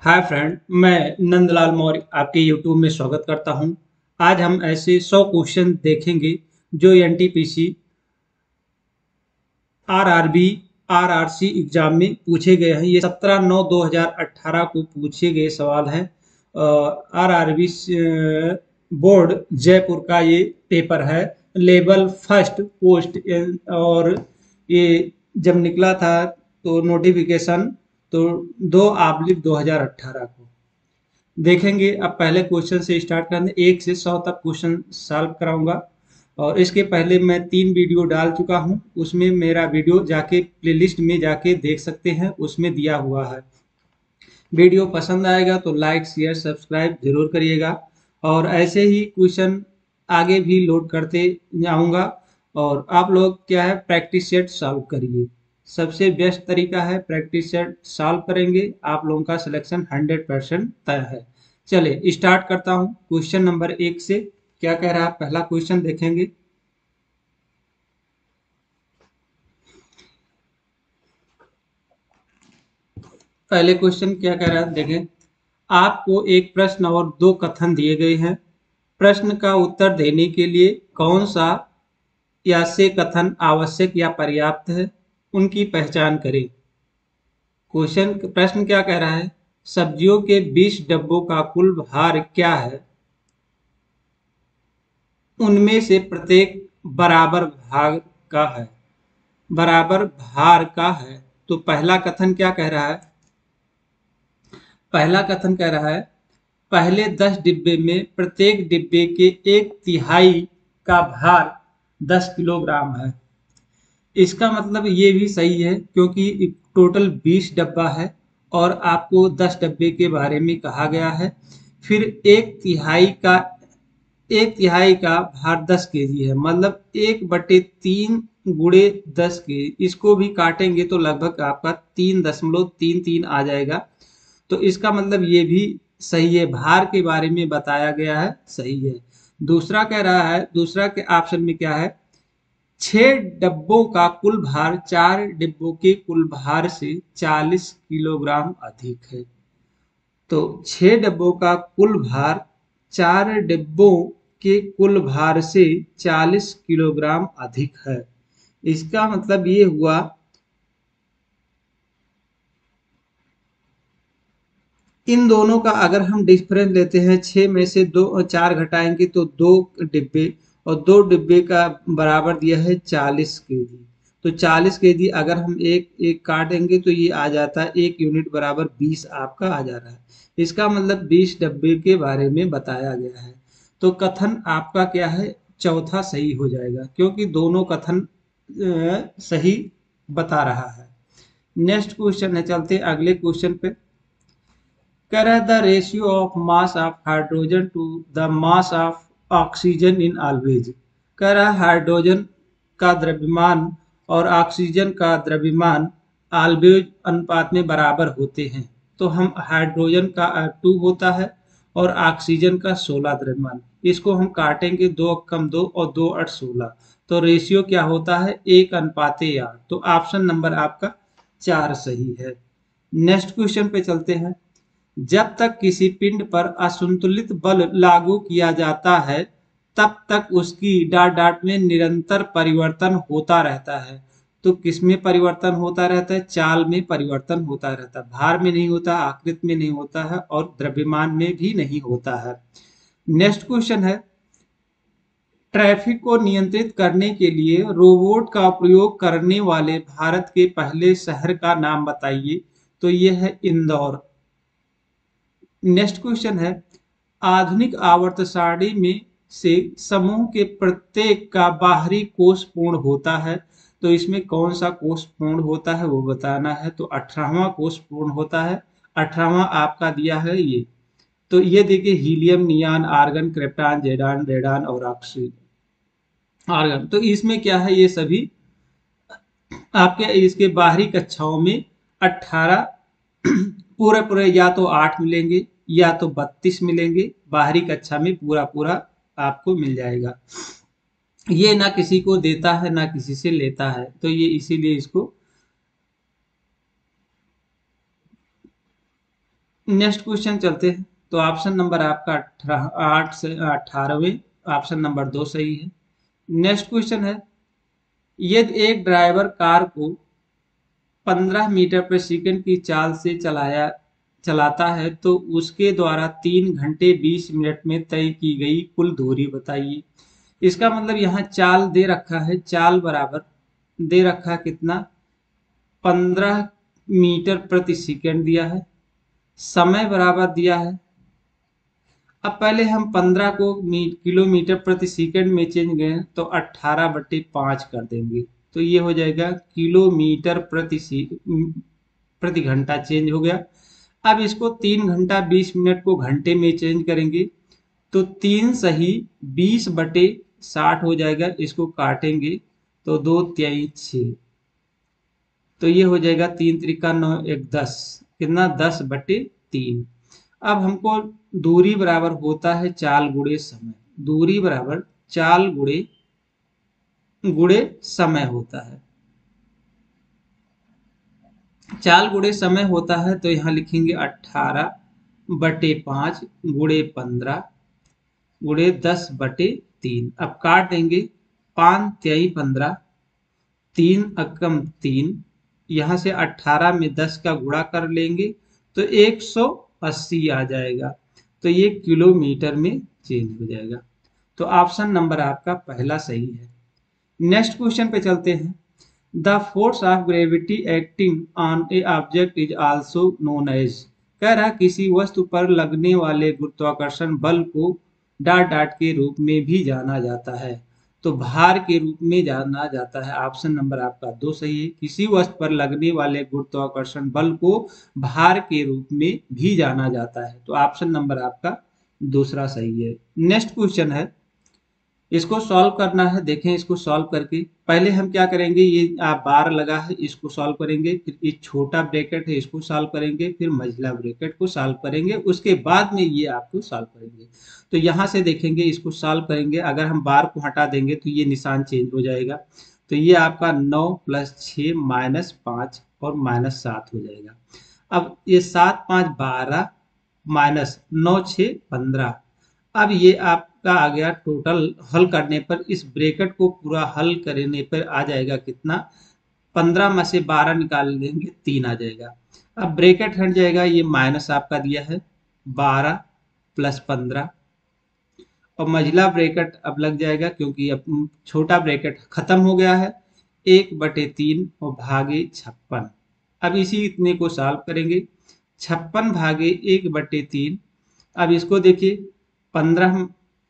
Hi friend, मैं नंदलाल मौर्य आपके YouTube में स्वागत करता हूं। आज हम ऐसे 100 क्वेश्चन देखेंगे जो एनटीपीसी, आरआरबी, आरआरसी एग्जाम में पूछे गए हैं। ये 17/9/2018 को पूछे गए सवाल हैं। आरआरबी बोर्ड जयपुर का ये पेपर है। लेवल फर्स्ट पोस्ट और ये जब निकला था तो नोटिफिकेशन तो 2/2018 को देखेंगे। अब पहले क्वेश्चन से स्टार्ट करने 1 से 100 तक क्वेश्चन सॉल्व कराऊंगा। और इसके पहले मैं 3 वीडियो डाल चुका हूं, उसमें मेरा वीडियो जाके प्लेलिस्ट में जाके देख सकते हैं, उसमें दिया हुआ है। वीडियो पसंद आएगा तो लाइक शेयर सब्सक्राइब जरूर करिएगा। और ऐसे ही क्वेश्चन आगे भी लोड करते जाऊंगा। और आप लोग क्या है, प्रैक्टिस सेट सॉल्व करिए। सबसे बेस्ट तरीका है, प्रैक्टिस सेट सॉल्व करेंगे आप लोगों का सिलेक्शन 100% तय है। चलिए स्टार्ट करता हूं क्वेश्चन नंबर 1 से। क्या कह रहा है, पहला क्वेश्चन देखेंगे। पहले क्वेश्चन क्या कह रहा है, देखें। आपको एक प्रश्न और 2 कथन दिए गए हैं। प्रश्न का उत्तर देने के लिए कौन सा या से कथन आवश्यक या पर्याप्त है, उनकी पहचान करें। क्वेश्चन प्रश्न क्या कह रहा है, सब्जियों के 20 डब्बों का कुल भार क्या है, उनमें से प्रत्येक बराबर भाग का है, बराबर भार का है। तो पहला कथन क्या कह रहा है, पहला कथन कह रहा है पहले 10 डिब्बे में प्रत्येक डिब्बे के 1/3 का भार 10 किलोग्राम है। इसका मतलब ये भी सही है, क्योंकि टोटल 20 डब्बा है और आपको 10 डब्बे के बारे में कहा गया है। फिर 1/3 का भार 10 केजी है, मतलब 1/3 गुणे 10 के, इसको भी काटेंगे तो लगभग आपका 3.33 आ जाएगा। तो इसका मतलब ये भी सही है, भार के बारे में बताया गया है, सही है। दूसरा कह रहा है, दूसरा के ऑप्शन में क्या है, 6 डब्बों का कुल भार 4 डिब्बों के कुल भार से 40 किलोग्राम अधिक है। तो 6 डब्बों का कुल भार 4 डिब्बों के कुल भार से 40 किलोग्राम अधिक है। इसका मतलब ये हुआ, इन दोनों का अगर हम डिफरेंस लेते हैं, 6 में से 4 घटाएंगे तो 2 डिब्बे, और 2 डिब्बे का बराबर दिया है 40 केजी। तो 40 केजी अगर हम एक एक काटेंगे तो ये आ जाता है 1 यूनिट बराबर 20 आपका आ जा रहा है। इसका मतलब 20 डब्बे के बारे में बताया गया है। तो कथन आपका क्या है, चौथा सही हो जाएगा, क्योंकि दोनों कथन सही बता रहा है। नेक्स्ट क्वेश्चन है, चलते हैं अगले क्वेश्चन पे। कह रहा है the ratio of mass of hydrogen to the mass of oxygen in always. कह रहा है हाइड्रोजन का द्रव्यमान और ऑक्सीजन का द्रव्यमान ऑलवेज अनुपात में बराबर होते हैं। तो हम हाइड्रोजन का 2 होता है और ऑक्सीजन का 16 द्रव्यमान, इसको हम काटेंगे 2 कम 2 और 2 8 16। तो रेशियो क्या होता है, 1:8। तो ऑप्शन नंबर आपका 4 सही है। नेक्स्ट क्वेश्चन पे चलते हैं। जब तक किसी पिंड पर असंतुलित बल लागू किया जाता है, तब तक उसकी डॉट डॉट में निरंतर परिवर्तन होता रहता है। तो किसमें परिवर्तन होता रहता है, चाल में परिवर्तन होता रहता है, भार में नहीं होता, आकृति में नहीं होता है, और द्रव्यमान में भी नहीं होता है। नेक्स्ट क्वेश्चन है, ट्रैफिक को नियंत्रित करने के लिए रोबोट का प्रयोग करने वाले भारत के पहले शहर का नाम बताइए। तो यह है इंदौर। नेक्स्ट क्वेश्चन है, आधुनिक आवर्त सारणी में से समूह के प्रत्येक का बाहरी कोष पूर्ण होता है। तो इसमें कौन सा कोष पूर्ण होता है वो बताना है। तो 18वां कोष पूर्ण होता है। 18वां आपका दिया है ये। तो ये देखिए, हीलियम, नियान, आर्गन, क्रिप्टॉन, जेडान, रेडान और ऑक्सीजन, आर्गन। तो इसमें क्या है, ये सभी आपके इसके बाहरी कक्षाओं में 18 पूरे पूरे या तो 8 मिलेंगे या तो 32 मिलेंगे। बाहरी कक्षा में पूरा पूरा आपको मिल जाएगा। ये ना किसी को देता है ना किसी से लेता है, तो ये इसीलिए इसको नेक्स्ट क्वेश्चन चलते हैं। तो ऑप्शन नंबर आपका 8 से 18वें, ऑप्शन नंबर 2 सही है। नेक्स्ट क्वेश्चन है, यदि एक ड्राइवर कार को 15 मीटर प्रति सेकंड की चाल से चलाता है तो उसके द्वारा 3 घंटे 20 मिनट में तय की गई कुल दूरी बताइए। इसका मतलब यहाँ चाल दे रखा है, चाल बराबर दे रखा है कितना, 15 मीटर प्रति सेकंड दिया है, समय बराबर दिया है। अब पहले हम 15 को किलोमीटर प्रति सेकंड में चेंज करें तो 18/5 कर देंगे, तो ये हो जाएगा किलोमीटर प्रति घंटा चेंज हो गया। अब इसको 3 घंटा 20 मिनट को घंटे में चेंज करेंगे तो 3 सही 20/60 हो जाएगा। इसको काटेंगे तो 2 तिहाई 6, तो ये हो जाएगा 3 त्रिका 9 1 10, कितना 10/3। अब हमको दूरी बराबर होता है चाल गुणे समय, दूरी बराबर चाल गुणे गुणे समय होता है। चाल गुणे समय होता है तो यहाँ लिखेंगे 18/5 गुणे 15 गुणे 10/3। अब काट देंगे, 5 तिहाई 15, 3 अकम 3, यहाँ से 18 में 10 का गुणा कर लेंगे तो 180 आ जाएगा, तो ये किलोमीटर में चेंज हो जाएगा। तो ऑप्शन नंबर आपका पहला सही है। नेक्स्ट क्वेश्चन पे चलते हैं। The force of gravity acting on a object is also known as, कह रहा किसी वस्तु पर लगने वाले गुरुत्वाकर्षण बल को डॉट डॉट के रूप में भी जाना जाता है, तो भार के रूप में जाना जाता है। ऑप्शन नंबर आपका 2 सही है, किसी वस्तु पर लगने वाले गुरुत्वाकर्षण बल को भार के रूप में भी जाना जाता है, तो ऑप्शन नंबर आपका दूसरा सही है। नेक्स्ट क्वेश्चन है, इसको सॉल्व करना है। देखें इसको सॉल्व करके, पहले हम क्या करेंगे, ये बार लगा है इसको सॉल्व करेंगे, फिर ये छोटा ब्रैकेट है इसको सॉल्व करेंगे, फिर मझला ब्रैकेट को सॉल्व करेंगे, उसके बाद में ये आपको सॉल्व करेंगे। तो यहाँ से देखेंगे इसको सॉल्व करेंगे, अगर हम बार को हटा देंगे तो ये निशान चेंज हो जाएगा, तो ये आपका 9 + 6 -5 और -7 हो जाएगा। अब ये 7 5 12 -9 6 15। अब ये आपका आ गया टोटल, हल करने पर इस ब्रैकेट को पूरा हल करने पर आ जाएगा कितना, 15 में से 12 निकाल देंगे 3 आ जाएगा। अब ब्रैकेट हट जाएगा, ये माइनस आपका दिया है 12 + 15, और मझला ब्रैकेट अब लग जाएगा क्योंकि अब छोटा ब्रैकेट खत्म हो गया है, 1/3 और भागे 56। अब इसी इतने को सॉल्व करेंगे, 56 भागे 1/3। अब इसको देखिए, 15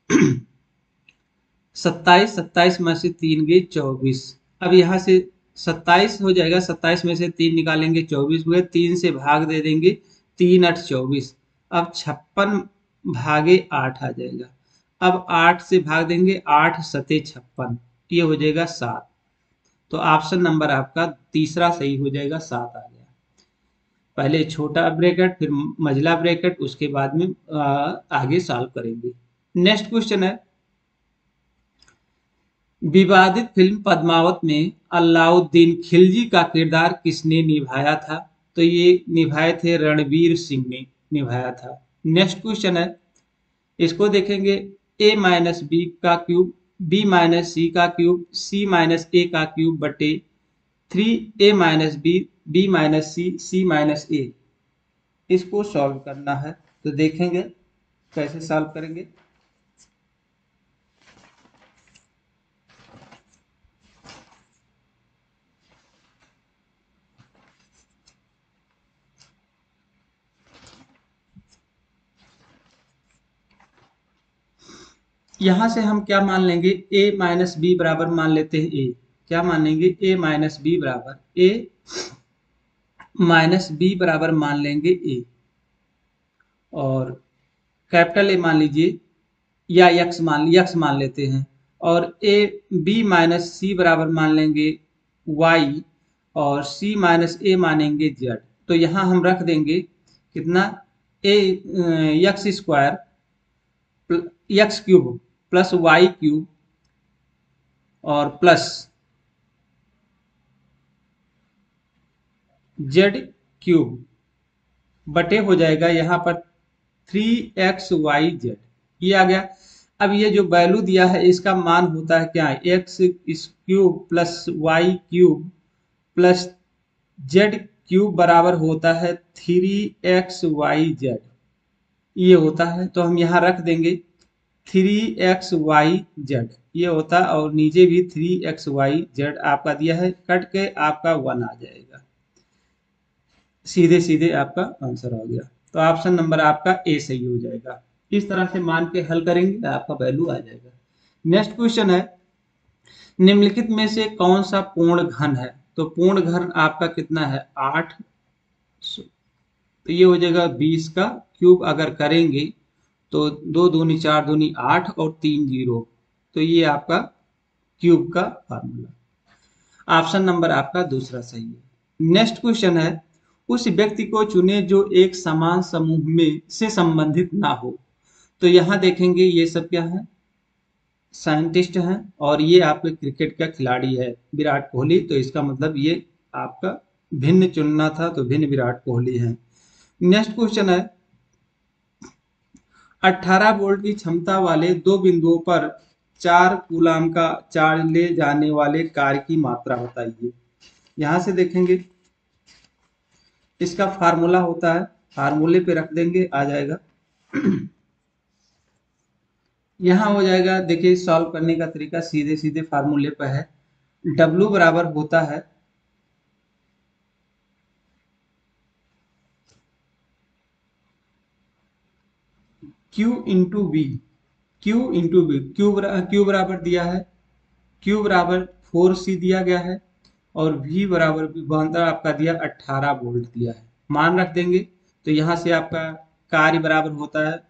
27, 27 में से 3 गए 24। अब यहाँ से 27 हो जाएगा, 27 में से 3 निकालेंगे 24 हुए, 3 से भाग दे देंगे, 3 8 24। अब 56 भागे 8 आ जाएगा। अब 8 से भाग देंगे, 8 सते 56, ये हो जाएगा 7। तो ऑप्शन नंबर आपका तीसरा सही हो जाएगा, 7 आ गया। पहले छोटा ब्रैकेट फिर मझला ब्रैकेट, उसके बाद में आगे सॉल्व करेंगे। नेक्स्ट क्वेश्चन है, विवादित फिल्म पद्मावत में अलाउद्दीन खिलजी का किरदार किसने निभाया था, तो ये निभाए थे रणवीर सिंह ने निभाया था। नेक्स्ट क्वेश्चन है, इसको देखेंगे, a-b का क्यूब b-c का क्यूब c-a का क्यूब बटे 3a-b b-c c-a, इसको सॉल्व करना है। तो देखेंगे कैसे सॉल्व करेंगे। यहां से हम क्या मान लेंगे, a-b बराबर मान लेते हैं a, क्या मान लेंगे, a-b बराबर a-b बराबर मान लेंगे a, और कैपिटल ए मान लीजिए, या यक्स मान लेते हैं, और ए बी माइनस सी बराबर मान लेंगे y, और c माइनस ए मानेंगे z। तो यहाँ हम रख देंगे कितना, a X square X cube plus Y cube और प्लस जेड क्यूब बटे हो जाएगा यहाँ पर 3xyz, ये आ गया। अब ये जो वैल्यू दिया है इसका मान होता है क्या, x cube plus Y cube plus Z cube बराबर होता है 3xyz, ये होता है। तो हम यहाँ रख देंगे 3xyz, ये होता है, और नीचे भी 3xyz आपका दिया है, कट के आपका 1 आ जाएगा। सीधे सीधे आपका आंसर आ गया। तो ऑप्शन नंबर आपका ए सही हो जाएगा। इस तरह से मान के हल करेंगे आपका वैल्यू आ जाएगा। नेक्स्ट क्वेश्चन है, निम्नलिखित में से कौन सा पूर्ण घन है। तो पूर्ण घन आपका कितना है 8, तो ये हो जाएगा 20 का क्यूब अगर करेंगे तो 2 दूनी 4 दूनी 8 और 3 जीरो, तो ये आपका क्यूब का फार्मूला। ऑप्शन नंबर आपका दूसरा सही है। नेक्स्ट क्वेश्चन है, उस व्यक्ति को चुने जो एक समान समूह में से संबंधित ना हो। तो यहाँ देखेंगे ये सब क्या है, साइंटिस्ट हैं, और ये आपके क्रिकेट का खिलाड़ी है विराट कोहली, तो इसका मतलब ये आपका भिन्न चुनना था, तो भिन्न विराट कोहली है। नेक्स्ट क्वेश्चन है, 18 वोल्ट की क्षमता वाले दो बिंदुओं पर 4 कूलाम का चार्ज ले जाने वाले कार्य की मात्रा बताइए। यहां से देखेंगे इसका फार्मूला होता है, फार्मूले पे रख देंगे आ जाएगा। यहाँ हो जाएगा, देखिए सॉल्व करने का तरीका सीधे सीधे फार्मूले पर है। W बराबर होता है Q into B, Q into B, Q बराबर दिया है, Q बराबर 4C दिया गया है, और V बराबर विभवांतर आपका दिया 18 वोल्ट दिया है, मान रख देंगे। तो यहाँ से आपका कार्य बराबर होता है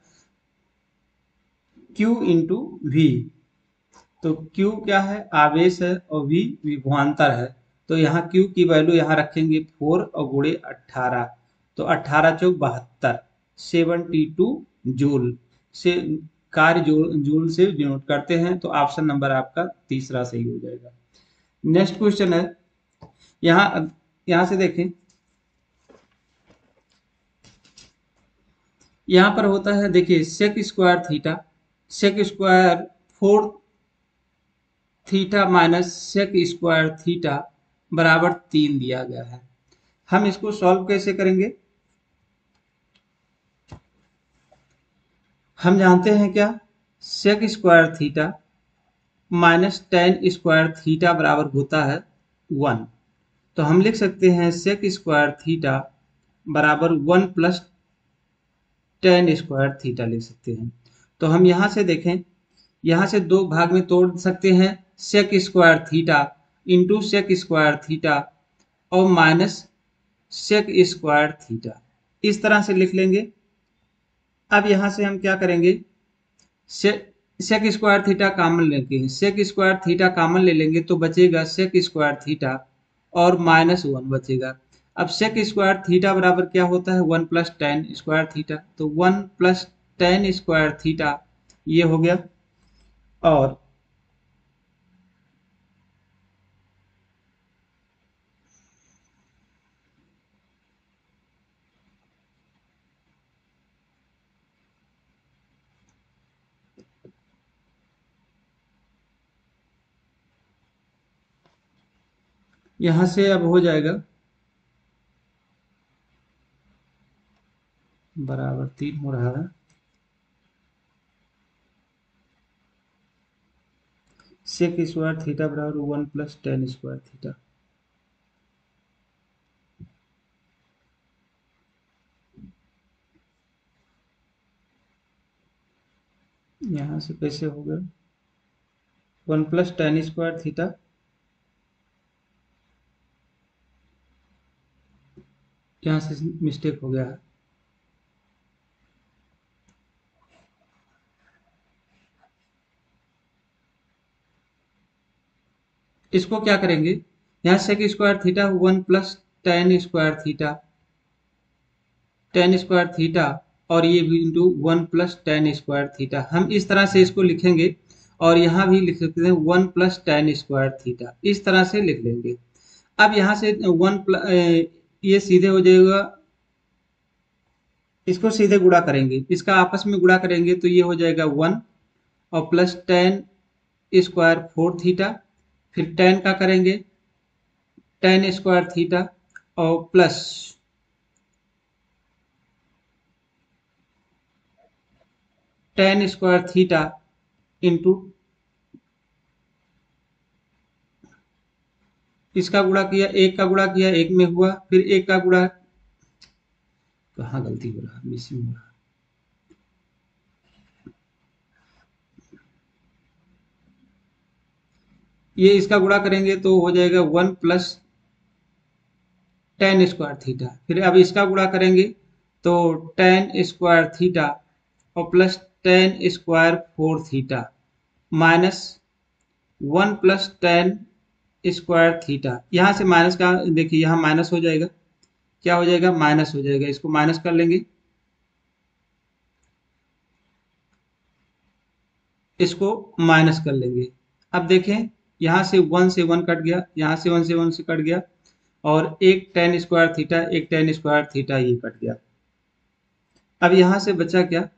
Q इंटू वी। तो Q क्या है, आवेश है, और V विभवांतर है। तो यहाँ Q की वैल्यू यहाँ रखेंगे 4 और गुणे 18, तो 18 चौक 72, 72 जूल से कार्य जूल से डिनोट करते हैं। तो ऑप्शन नंबर आपका तीसरा सही हो जाएगा। नेक्स्ट क्वेश्चन है, यहाँ यहाँ से देखें, यहाँ पर होता है देखिए sec square theta, sec square 4 theta minus sec square theta बराबर 3 दिया गया है। हम इसको सॉल्व कैसे करेंगे, हम जानते हैं क्या, sec square theta minus tan square theta बराबर होता है 1। तो हम लिख सकते हैं सेक स्क्वायर थीटा बराबर 1 प्लस टेन स्क्वायर थीटा लिख सकते हैं। तो हम यहाँ से देखें, यहाँ से दो भाग में तोड़ सकते हैं, sec square theta into sec square theta और माइनस सेक स्क्वायर थीटा, इस तरह से लिख लेंगे। अब यहाँ से हम क्या करेंगे, सेक स्क्वायर थीटा कॉमन लेंगे, सेक स्क्वायर थीटा कॉमन ले लेंगे तो बचेगा सेक स्क्वायर थीटा और माइनस 1 बचेगा। अब सेक स्क्वायर थीटा बराबर क्या होता है 1 प्लस टेन स्क्वायर थीटा, तो 1 प्लस टेन स्क्वायर थीटा ये हो गया। और यहां से अब हो जाएगा बराबर 3 हो रहा है, सेक स्क्वायर थीटा बराबर 1 प्लस टेन स्क्वायर थीटा। यहाँ से कैसे हो गया 1 प्लस टेन स्क्वायर थीटा, यहाँ से मिस्टेक हो गया है। इसको क्या करेंगे, यहाँ sec square theta 1 plus tan square theta, tan square theta और ये भी into 1 plus tan square theta, हम इस तरह से इसको लिखेंगे। और यहाँ भी लिख सकते हैं 1 प्लस टेन स्क्वायर थीटा, इस तरह से लिख लेंगे। अब यहाँ से ये सीधे हो जाएगा इसको सीधे गुणा करेंगे, इसका आपस में गुणा करेंगे तो ये हो जाएगा 1 और प्लस टेन स्क्वायर 4 थीटा, फिर टेन का करेंगे टेन स्क्वायर थीटा और plus tan square theta into इसका गुणा किया, एक का गुणा किया एक में हुआ, फिर एक का गुणा, कहाँ गलती हो रहा, मिसिंग हो रहा, ये इसका गुणा करेंगे तो हो जाएगा 1 प्लस टेन स्क्वायर थीटा, फिर अब इसका गुणा करेंगे तो टेन स्क्वायर थीटा और plus tan square 4 theta minus 1 plus tan square theta, यहाँ से माइनस का देखिए यहाँ माइनस हो जाएगा, क्या हो जाएगा माइनस हो जाएगा, इसको माइनस कर लेंगे, इसको माइनस कर लेंगे। अब देखें यहाँ से 1 से 1 कट गया, यहाँ से 1 से 1 से कट गया और एक टेन स्क्वायर थीटा एक टेन स्क्वायर थीटा ये कट गया। अब यहाँ से बचा क्या,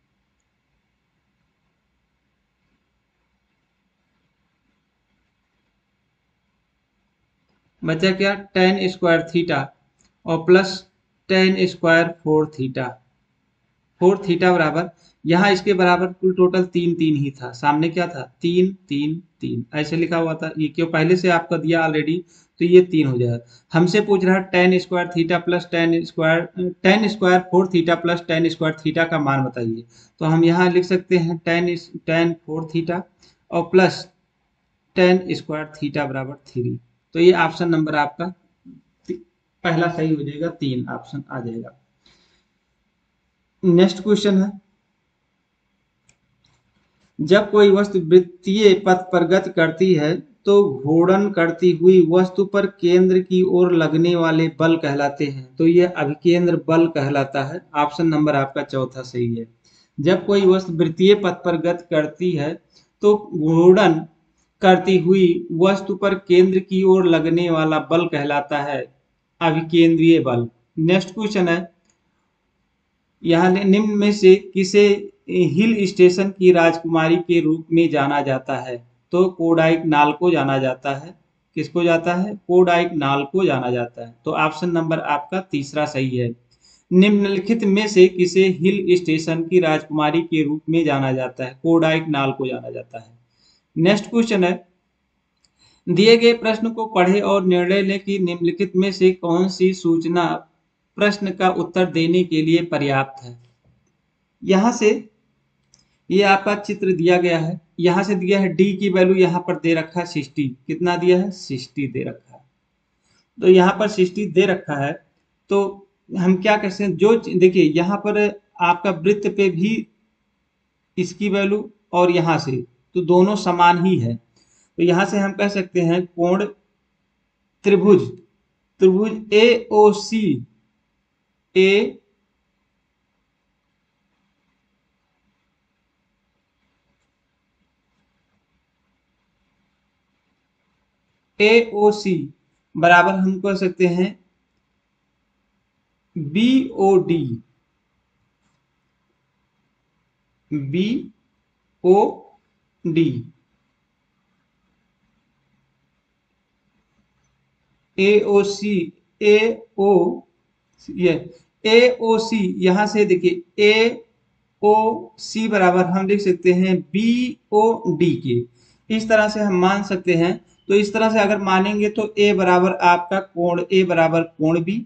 बचा क्या टेन स्क्वायर थीटा और plus tan square 4 theta, 4 theta बराबर, यहाँ इसके बराबर कुल टोटल 3 3 ही था, सामने क्या था 3 3 3 ऐसे लिखा हुआ था, ये क्यों पहले से आपका दिया ऑलरेडी, तो ये 3 हो जाएगा। हमसे पूछ रहा है tan square theta plus tan square 4 theta plus tan square theta का मान बताइए, तो हम यहाँ लिख सकते हैं टेन 4 थीटा और प्लस टेन स्क्वायर थीटा बराबर 3, तो ये ऑप्शन नंबर आपका पहला सही हो जाएगा, 3 ऑप्शन आ जाएगा। नेक्स्ट क्वेश्चन है, जब कोई वस्तु वृत्तीय पथ पर गति करती है तो घूर्णन करती हुई वस्तु पर केंद्र की ओर लगने वाले बल कहलाते हैं, तो यह अभिकेंद्र बल कहलाता है। ऑप्शन नंबर आपका चौथा सही है। जब कोई वस्तु वृत्तीय पथ पर गति करती है तो घूर्णन करती हुई वस्तु पर केंद्र की ओर लगने वाला बल कहलाता है अभिकेंद्रीय बल। नेक्स्ट क्वेश्चन है, यहाँ निम्न में से किसे हिल स्टेशन की राजकुमारी के रूप में जाना जाता है, तो कोडाइक नाल को जाना जाता है, किसको जाता है कोडाइक नाल को जाना जाता है, तो ऑप्शन नंबर आपका तीसरा सही है। निम्नलिखित में से किसे हिल स्टेशन की राजकुमारी के रूप में जाना जाता है, कोडाइक नाल को जाना जाता है। नेक्स्ट क्वेश्चन है, दिए गए प्रश्न को पढ़े और निर्णय लें कि निम्नलिखित में से कौन सी सूचना प्रश्न का उत्तर देने के लिए पर्याप्त है। यहां से ये आपका चित्र दिया गया है, यहां से दिया है डी की वैल्यू यहाँ पर दे रखा है 60, कितना दिया है 60 दे रखा है, तो यहाँ पर 60 दे रखा है, तो हम क्या कह सकते हैं, जो देखिए यहाँ पर आपका वृत्त पे भी इसकी वैल्यू और यहाँ से तो दोनों समान ही है, तो यहाँ से हम कह सकते हैं कोण त्रिभुज, त्रिभुज ए ओ सी, ए ए ओ सी बराबर हम कह सकते हैं B O D, B O D, A O C, A O ये ए ओ सी, यहां से देखिए ए ओ सी बराबर हम लिख सकते हैं बी ओ डी के, इस तरह से हम मान सकते हैं। तो इस तरह से अगर मानेंगे तो ए बराबर आपका कोण ए बराबर कोण बी,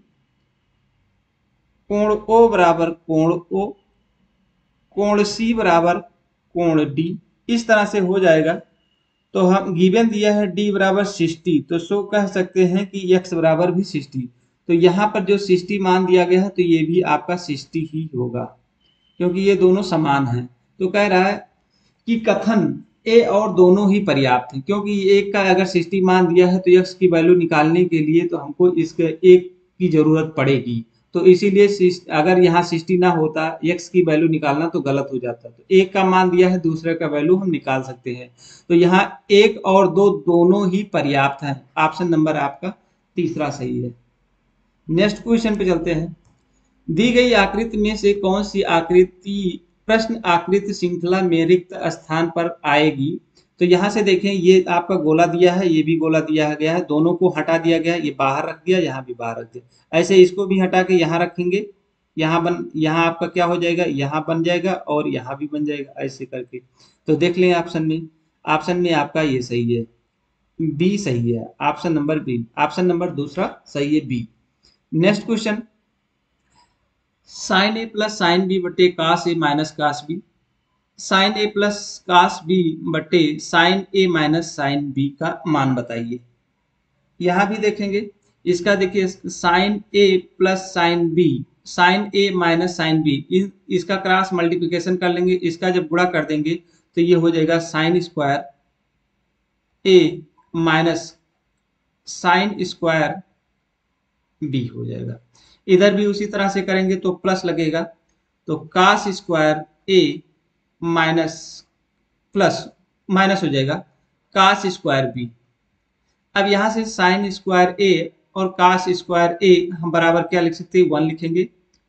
कोण ओ बराबर कोण ओ, कोण सी बराबर कोण डी, इस तरह से हो जाएगा। तो हम गिवन दिया है डी बराबर 60, तो सो कह सकते हैं कि x बराबर भी 60, तो यहाँ पर जो 60 मान दिया गया है तो ये भी आपका 60 ही होगा क्योंकि ये दोनों समान हैं। तो कह रहा है कि कथन ए और दोनों ही पर्याप्त है, क्योंकि एक का अगर 60 मान दिया है तो x की वैल्यू निकालने के लिए तो हमको इसके एक की जरूरत पड़ेगी, तो इसीलिए अगर यहाँ 60 ना होता x की वैल्यू निकालना तो गलत हो जाता, तो एक का मान दिया है दूसरे का वैल्यू हम निकाल सकते हैं, तो यहाँ एक और दो दोनों ही पर्याप्त हैं। ऑप्शन नंबर आपका तीसरा सही है। नेक्स्ट क्वेश्चन पे चलते हैं, दी गई आकृति में से कौन सी आकृति प्रश्न आकृति श्रृंखला में रिक्त स्थान पर आएगी? तो यहाँ से देखें, ये आपका गोला दिया है, ये भी गोला दिया गया है, दोनों को हटा दिया गया है, ये बाहर रख दिया, यहाँ भी बाहर रख दिया। ऐसे इसको भी हटा के यहाँ रखेंगे, यहाँ आपका क्या हो जाएगा, यहाँ बन जाएगा और यहाँ भी बन जाएगा, ऐसे करके। तो देख लें ऑप्शन में आपका ये सही है, बी सही है, option number B, option number दूसरा सही है, B. Next question, sine A plus sine B बटे cos A minus cos B, sine A plus cos B बटे sine A minus sine B का मान बताइए। यहां भी देखेंगे, इसका देखिए sine A plus sine B, sine A minus sine B, इसका क्रॉस मल्टीप्लिकेशन कर लेंगे, इसका जब गुणा कर देंगे तो ये हो जाएगा sine square A minus sine square B हो जाएगा। इधर भी उसी तरह से करेंगे तो प्लस लगेगा, तो cos square A minus plus minus हो जाएगा कास स्क्वायर बी। अब यहां से साइन स्क्वायर ए और कास स्क्वायर ए हम बराबर क्या लिख सकते हैं, 1 लिखेंगे।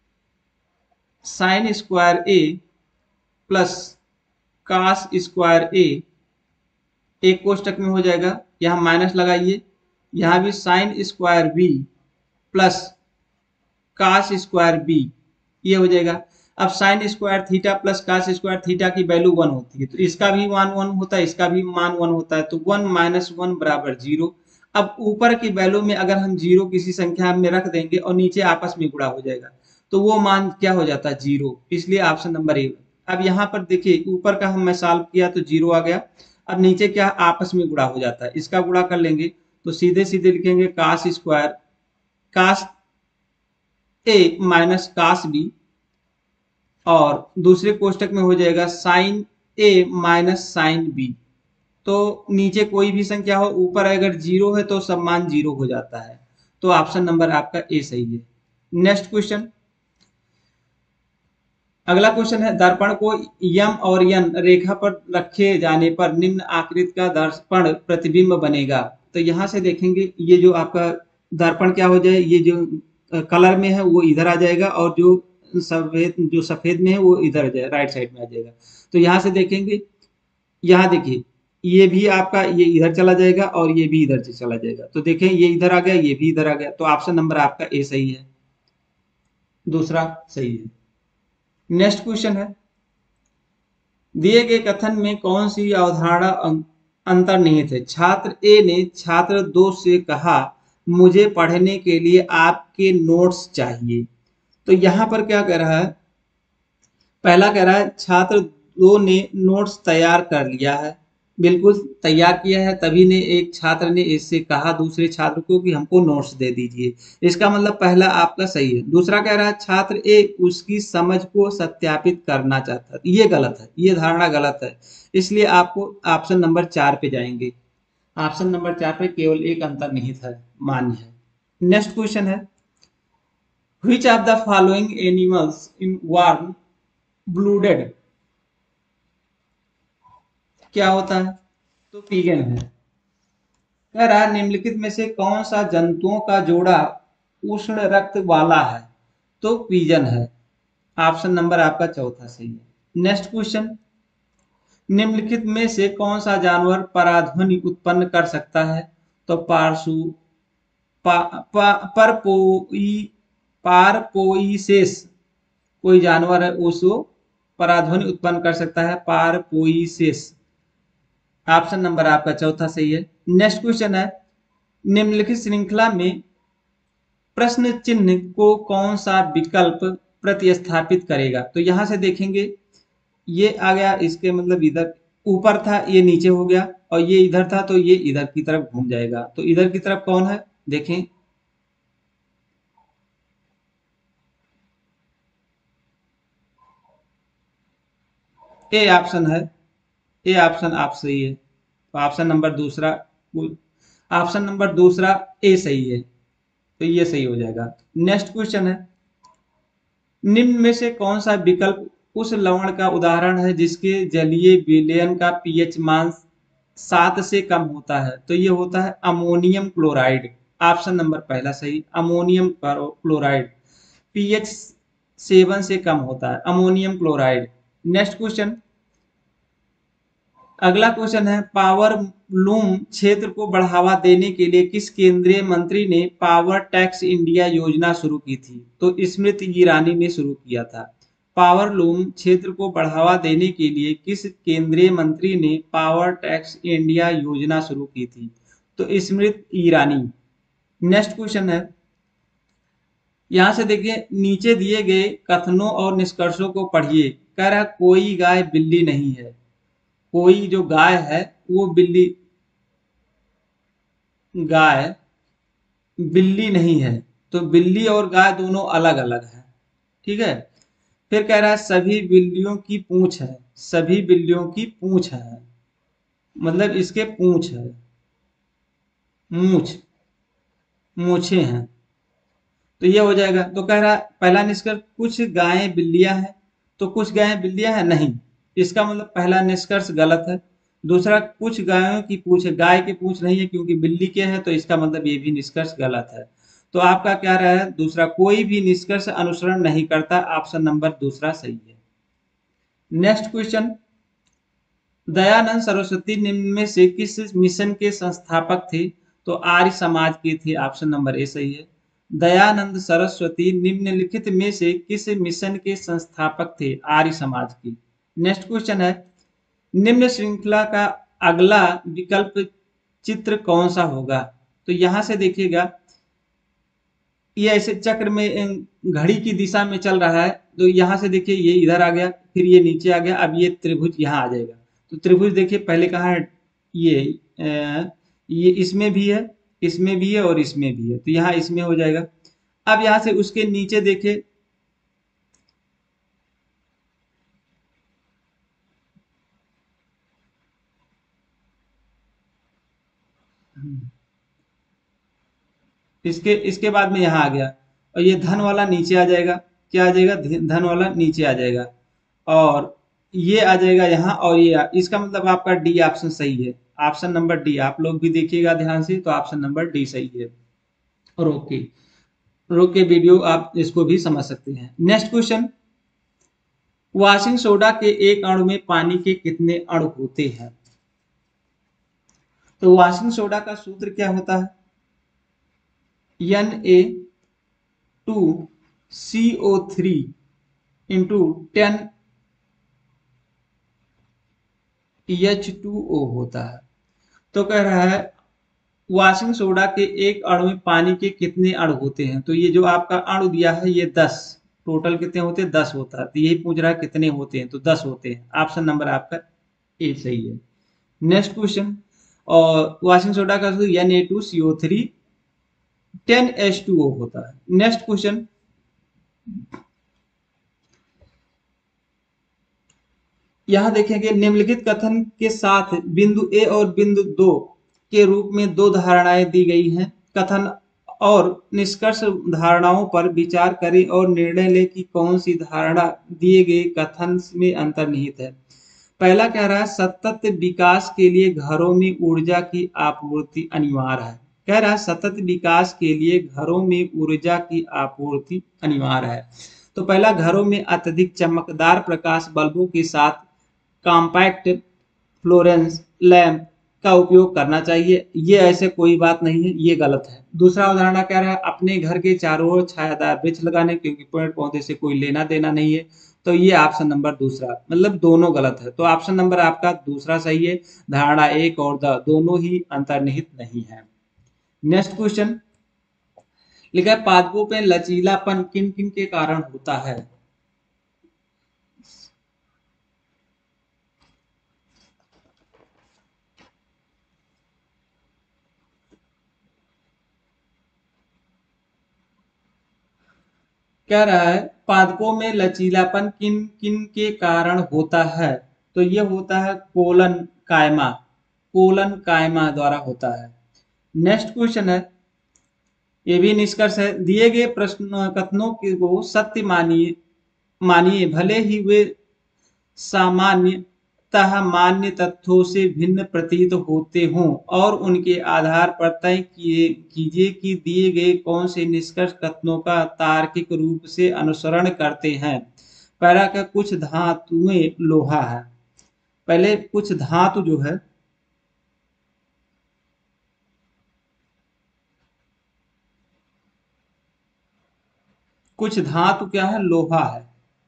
Sine square A plus cos square A एक कोष्टक में हो जाएगा, यहां माइनस लगाइए, यहां भी sine square B plus cos square B, ये हो जाएगा। अब sine square theta plus cos square theta की वैल्यू 1 होती है, तो इसका भी मान 1 होता है, इसका भी मान 1 होता है, तो 1 माइनस 1 बराबर 0। अब ऊपर की वैल्यू में अगर हम 0 किसी संख्या में रख देंगे और नीचे आपस में गुणा हो जाएगा, तो वो मान क्या हो जाता है, 0, इसलिए ऑप्शन नंबर ए। अब यहाँ पर देखिए ऊपर का हम मैं सॉल्व किया तो 0 आ गया, अब नीचे क्या आपस में गुणा हो जाता है, इसका गुणा कर लेंगे तो सीधे सीधे लिखेंगे cos square cos A minus cos B, और दूसरे कोष्टक में हो जाएगा sine A minus sine B. तो नीचे कोई भी संख्या हो, ऊपर अगर 0 है तो सब मान 0 हो जाता है, तो ऑप्शन नंबर आपका ए सही है। नेक्स्ट क्वेश्चन, अगला क्वेश्चन है, दर्पण को यम और यन रेखा पर रखे जाने पर निम्न आकृति का दर्पण प्रतिबिंब बनेगा। तो यहां से देखेंगे, ये जो आपका दर्पण क्या हो जाए, ये जो कलर में है वो इधर आ जाएगा, और जो सफेद में है वो इधर आ जाएगा, राइट साइड में आ जाएगा। तो यहाँ से देखेंगे, यहाँ देखिए ये भी आपका ये इधर चला जाएगा और ये भी इधर से चला जाएगा, तो देखें ये इधर आ गया, ये भी इधर आ गया, तो ऑप्शन नंबर आपका ए सही है, दूसरा सही है। नेक्स्ट क्वेश्चन है, दिए गए कथन में कौन सी अवधारणा अंतर्निहित है? छात्र ए ने छात्र 2 से कहा, मुझे पढ़ने के लिए आपके नोट्स चाहिए। तो यहां पर क्या कह रहा है, पहला कह रहा है छात्र 2 ने नोट्स तैयार कर लिया है, बिल्कुल तैयार किया है, तभी ने एक छात्र ने इससे कहा दूसरे छात्र को कि हमको नोट्स दे दीजिए, इसका मतलब पहला आपका सही है। दूसरा कह रहा है छात्र ए उसकी समझ को सत्यापित करना चाहता है, ये गलत है, ये धारणा गलत है, इसलिए आपको ऑप्शन नंबर 4 पे जाएंगे, ऑप्शन नंबर 4 पे केवल एक अंतर्निहित है, मान्य है। नेक्स्ट क्वेश्चन है, which of the following animals in warm blooded क्या होता है? तो पीगन है। कह रहा है निम्नलिखित में से कौन सा जंतुओं का जोड़ा उष्ण रक्त वाला है? तो पीजन है, ऑप्शन नंबर आपका चौथा सही है। नेक्स्ट क्वेश्चन, निम्नलिखित में से कौन सा जानवर पराध्वनि उत्पन्न कर सकता है? तो पारसु पा, पा, परपोई पारपोइसेस कोई जानवर है, उसको पराध्वनि उत्पन्न कर सकता है, पारपोइसेस, ऑप्शन नंबर आपका चौथा सही है। नेक्स्ट क्वेश्चन है, निम्नलिखित श्रृंखला में प्रश्न चिन्ह को कौन सा विकल्प प्रतिस्थापित करेगा? तो यहां से देखेंगे, ये आ गया, इसके मतलब इधर ऊपर था ये नीचे हो गया, और ये इधर था तो ये इधर की तरफ घूम जाएगा, तो इधर की तरफ कौन है देखें, ए ऑप्शन है, ए ऑप्शन आप सही है, तो ऑप्शन नंबर दूसरा, ऑप्शन नंबर दूसरा ए सही है, तो ये सही हो जाएगा। नेक्स्ट क्वेश्चन है, निम्न में से कौन सा विकल्प उस लवण का उदाहरण है जिसके जलीय विलयन का पीएच मान 7 से कम होता है? तो ये होता है अमोनियम क्लोराइड, ऑप्शन नंबर पहला सही, अमोनियम क्लोराइड, पीएच सेवन से कम होता है, अमोनियम क्लोराइड। नेक्स्ट क्वेश्चन, अगला क्वेश्चन है, पावर लूम क्षेत्र को बढ़ावा देने के लिए किस केंद्रीय मंत्री ने पावर टैक्स इंडिया योजना शुरू की थी? तो स्मृति ईरानी ने शुरू किया था। पावर लूम क्षेत्र को बढ़ावा देने के लिए किस केंद्रीय मंत्री ने पावर टैक्स इंडिया योजना शुरू की थी? तो स्मृति ईरानी। नेक्स्ट क्वेश्चन है, यहां से देखिए नीचे दिए गए कथनों और निष्कर्षों को पढ़िए। कह रहा कोई गाय बिल्ली नहीं है, कोई जो गाय है वो गाय बिल्ली नहीं है, तो बिल्ली और गाय दोनों अलग अलग है, ठीक है। फिर कह रहा है सभी बिल्लियों की पूंछ है, सभी बिल्लियों की पूंछ है, मतलब इसके पूंछ है, मूछ, मूछे हैं, तो ये हो जाएगा। तो कह रहा पहला निष्कर्ष कुछ गायें बिल्लियां हैं, तो कुछ गायें बिल्लियां हैं नहीं, इसका मतलब पहला निष्कर्ष गलत है। दूसरा कुछ गायों की पूंछ है, गाय की पूंछ नहीं है क्योंकि बिल्ली के है, तो इसका मतलब ये भी निष्कर्ष गलत है। तो आपका क्या रहा है दूसरा, कोई भी निष्कर्ष अनुसरण नहीं करता, ऑप्शन नंबर दूसरा सही है। नेक्स्ट क्वेश्चन, दयानंद सरस्वती निम्न में से किस मिशन के संस्थापक थे? तो आर्य समाज के थे, ऑप्शन नंबर ए सही है। दयानंद सरस्वती निम्नलिखित में से किस मिशन के संस्थापक थे? आर्य समाज की। नेक्स्ट क्वेश्चन है, निम्न श्रृंखला का अगला विकल्प चित्र कौन सा होगा? तो यहां से देखिएगा ये ऐसे चक्र में घड़ी की दिशा में चल रहा है, तो यहाँ से देखिए ये इधर आ गया, फिर ये नीचे आ गया, अब ये त्रिभुज यहाँ आ जाएगा। तो त्रिभुज देखिए पहले कहाँ है, ये इसमें भी है, इसमें भी है और इसमें भी है, तो यहाँ इसमें हो जाएगा। अब यहाँ से उसके नीचे देखिए, इसके इसके बाद में यहाँ आ गया, और ये धन वाला नीचे आ जाएगा, क्या आ जाएगा, धन वाला नीचे आ जाएगा, और ये आ जाएगा यहाँ, और ये इसका मतलब आपका डी ऑप्शन सही है। ऑप्शन नंबर डी, आप लोग भी देखिएगा ध्यान से, तो ऑप्शन नंबर डी सही है। और ओके, रोक के वीडियो आप इसको भी समझ सकते हैं। नेक्स्ट क्वेश्चन, वॉशिंग सोडा के एक अणु में पानी के कितने अणु होते हैं? तो वॉशिंग सोडा का सूत्र क्या होता है, Na2CO3 इंटू 10H2O होता है। तो कह रहा है वॉशिंग सोडा के एक अणु में पानी के कितने अणु होते हैं? तो ये जो आपका अणु दिया है ये 10, टोटल कितने होते हैं, 10 होता है, तो यही पूछ रहा है कितने होते हैं, तो 10 होते हैं। ऑप्शन नंबर आपका ए सही है। नेक्स्ट क्वेश्चन, और वॉशिंग सोडा का Na2CO3 10H2O होता है। नेक्स्ट क्वेश्चन, यहां देखेंगे निम्नलिखित कथन के साथ बिंदु ए और बिंदु 2 के रूप में दो धारणाएं दी गई हैं। कथन और निष्कर्ष धारणाओं पर विचार करें और निर्णय लें कि कौन सी धारणा दिए गए कथन में अंतर्निहित है। पहला कह रहा है सतत विकास के लिए घरों में ऊर्जा की आपूर्ति अनिवार्य है। कह रहा है सतत विकास के लिए घरों में ऊर्जा की आपूर्ति अनिवार्य है। तो पहला, घरों में अत्यधिक चमकदार प्रकाश बल्बों के साथ कॉम्पैक्ट फ्लोरेंस लैंप का उपयोग करना चाहिए, ये ऐसे कोई बात नहीं है, ये गलत है। दूसरा उदाहरण कह रहा है अपने घर के चारों ओर छायादार वृक्ष लगाने, क्योंकि पेड़ पौधे से कोई लेना देना नहीं है, तो ये ऑप्शन नंबर दूसरा, मतलब दोनों गलत है। तो ऑप्शन नंबर आपका दूसरा सही है, धारणा एक और दोनों ही अंतर्निहित नहीं है। नेक्स्ट क्वेश्चन लिखा है पादपों पे लचीलापन किन किन के कारण होता है? कह रहा है पादपों में लचीलापन किन किन के कारण होता है? तो ये होता है कोलन कायमा, कोलन कायमा द्वारा होता है। नेक्स्ट क्वेश्चन है, ये भी निष्कर्ष है, दिए गए प्रश्न कथनों को सत्य मानिए मानिए भले ही वे सामान्य तह मान्य तथ्यों से भिन्न प्रतीत होते हों और उनके आधार पर तय कीजिए कि दिए गए कौन से निष्कर्ष कथनों का तार्किक रूप से अनुसरण करते हैं। पहला का कुछ धातुएं लोहा है। पहले कुछ धातु जो है कुछ धातु क्या है, लोहा है।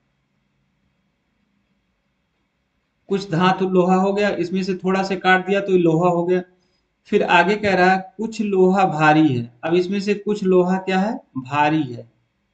कुछ धातु लोहा हो गया, इसमें से थोड़ा से काट दिया तो ये लोहा हो गया। फिर आगे कह रहा है कुछ लोहा भारी है। अब इसमें से कुछ लोहा क्या है, भारी है,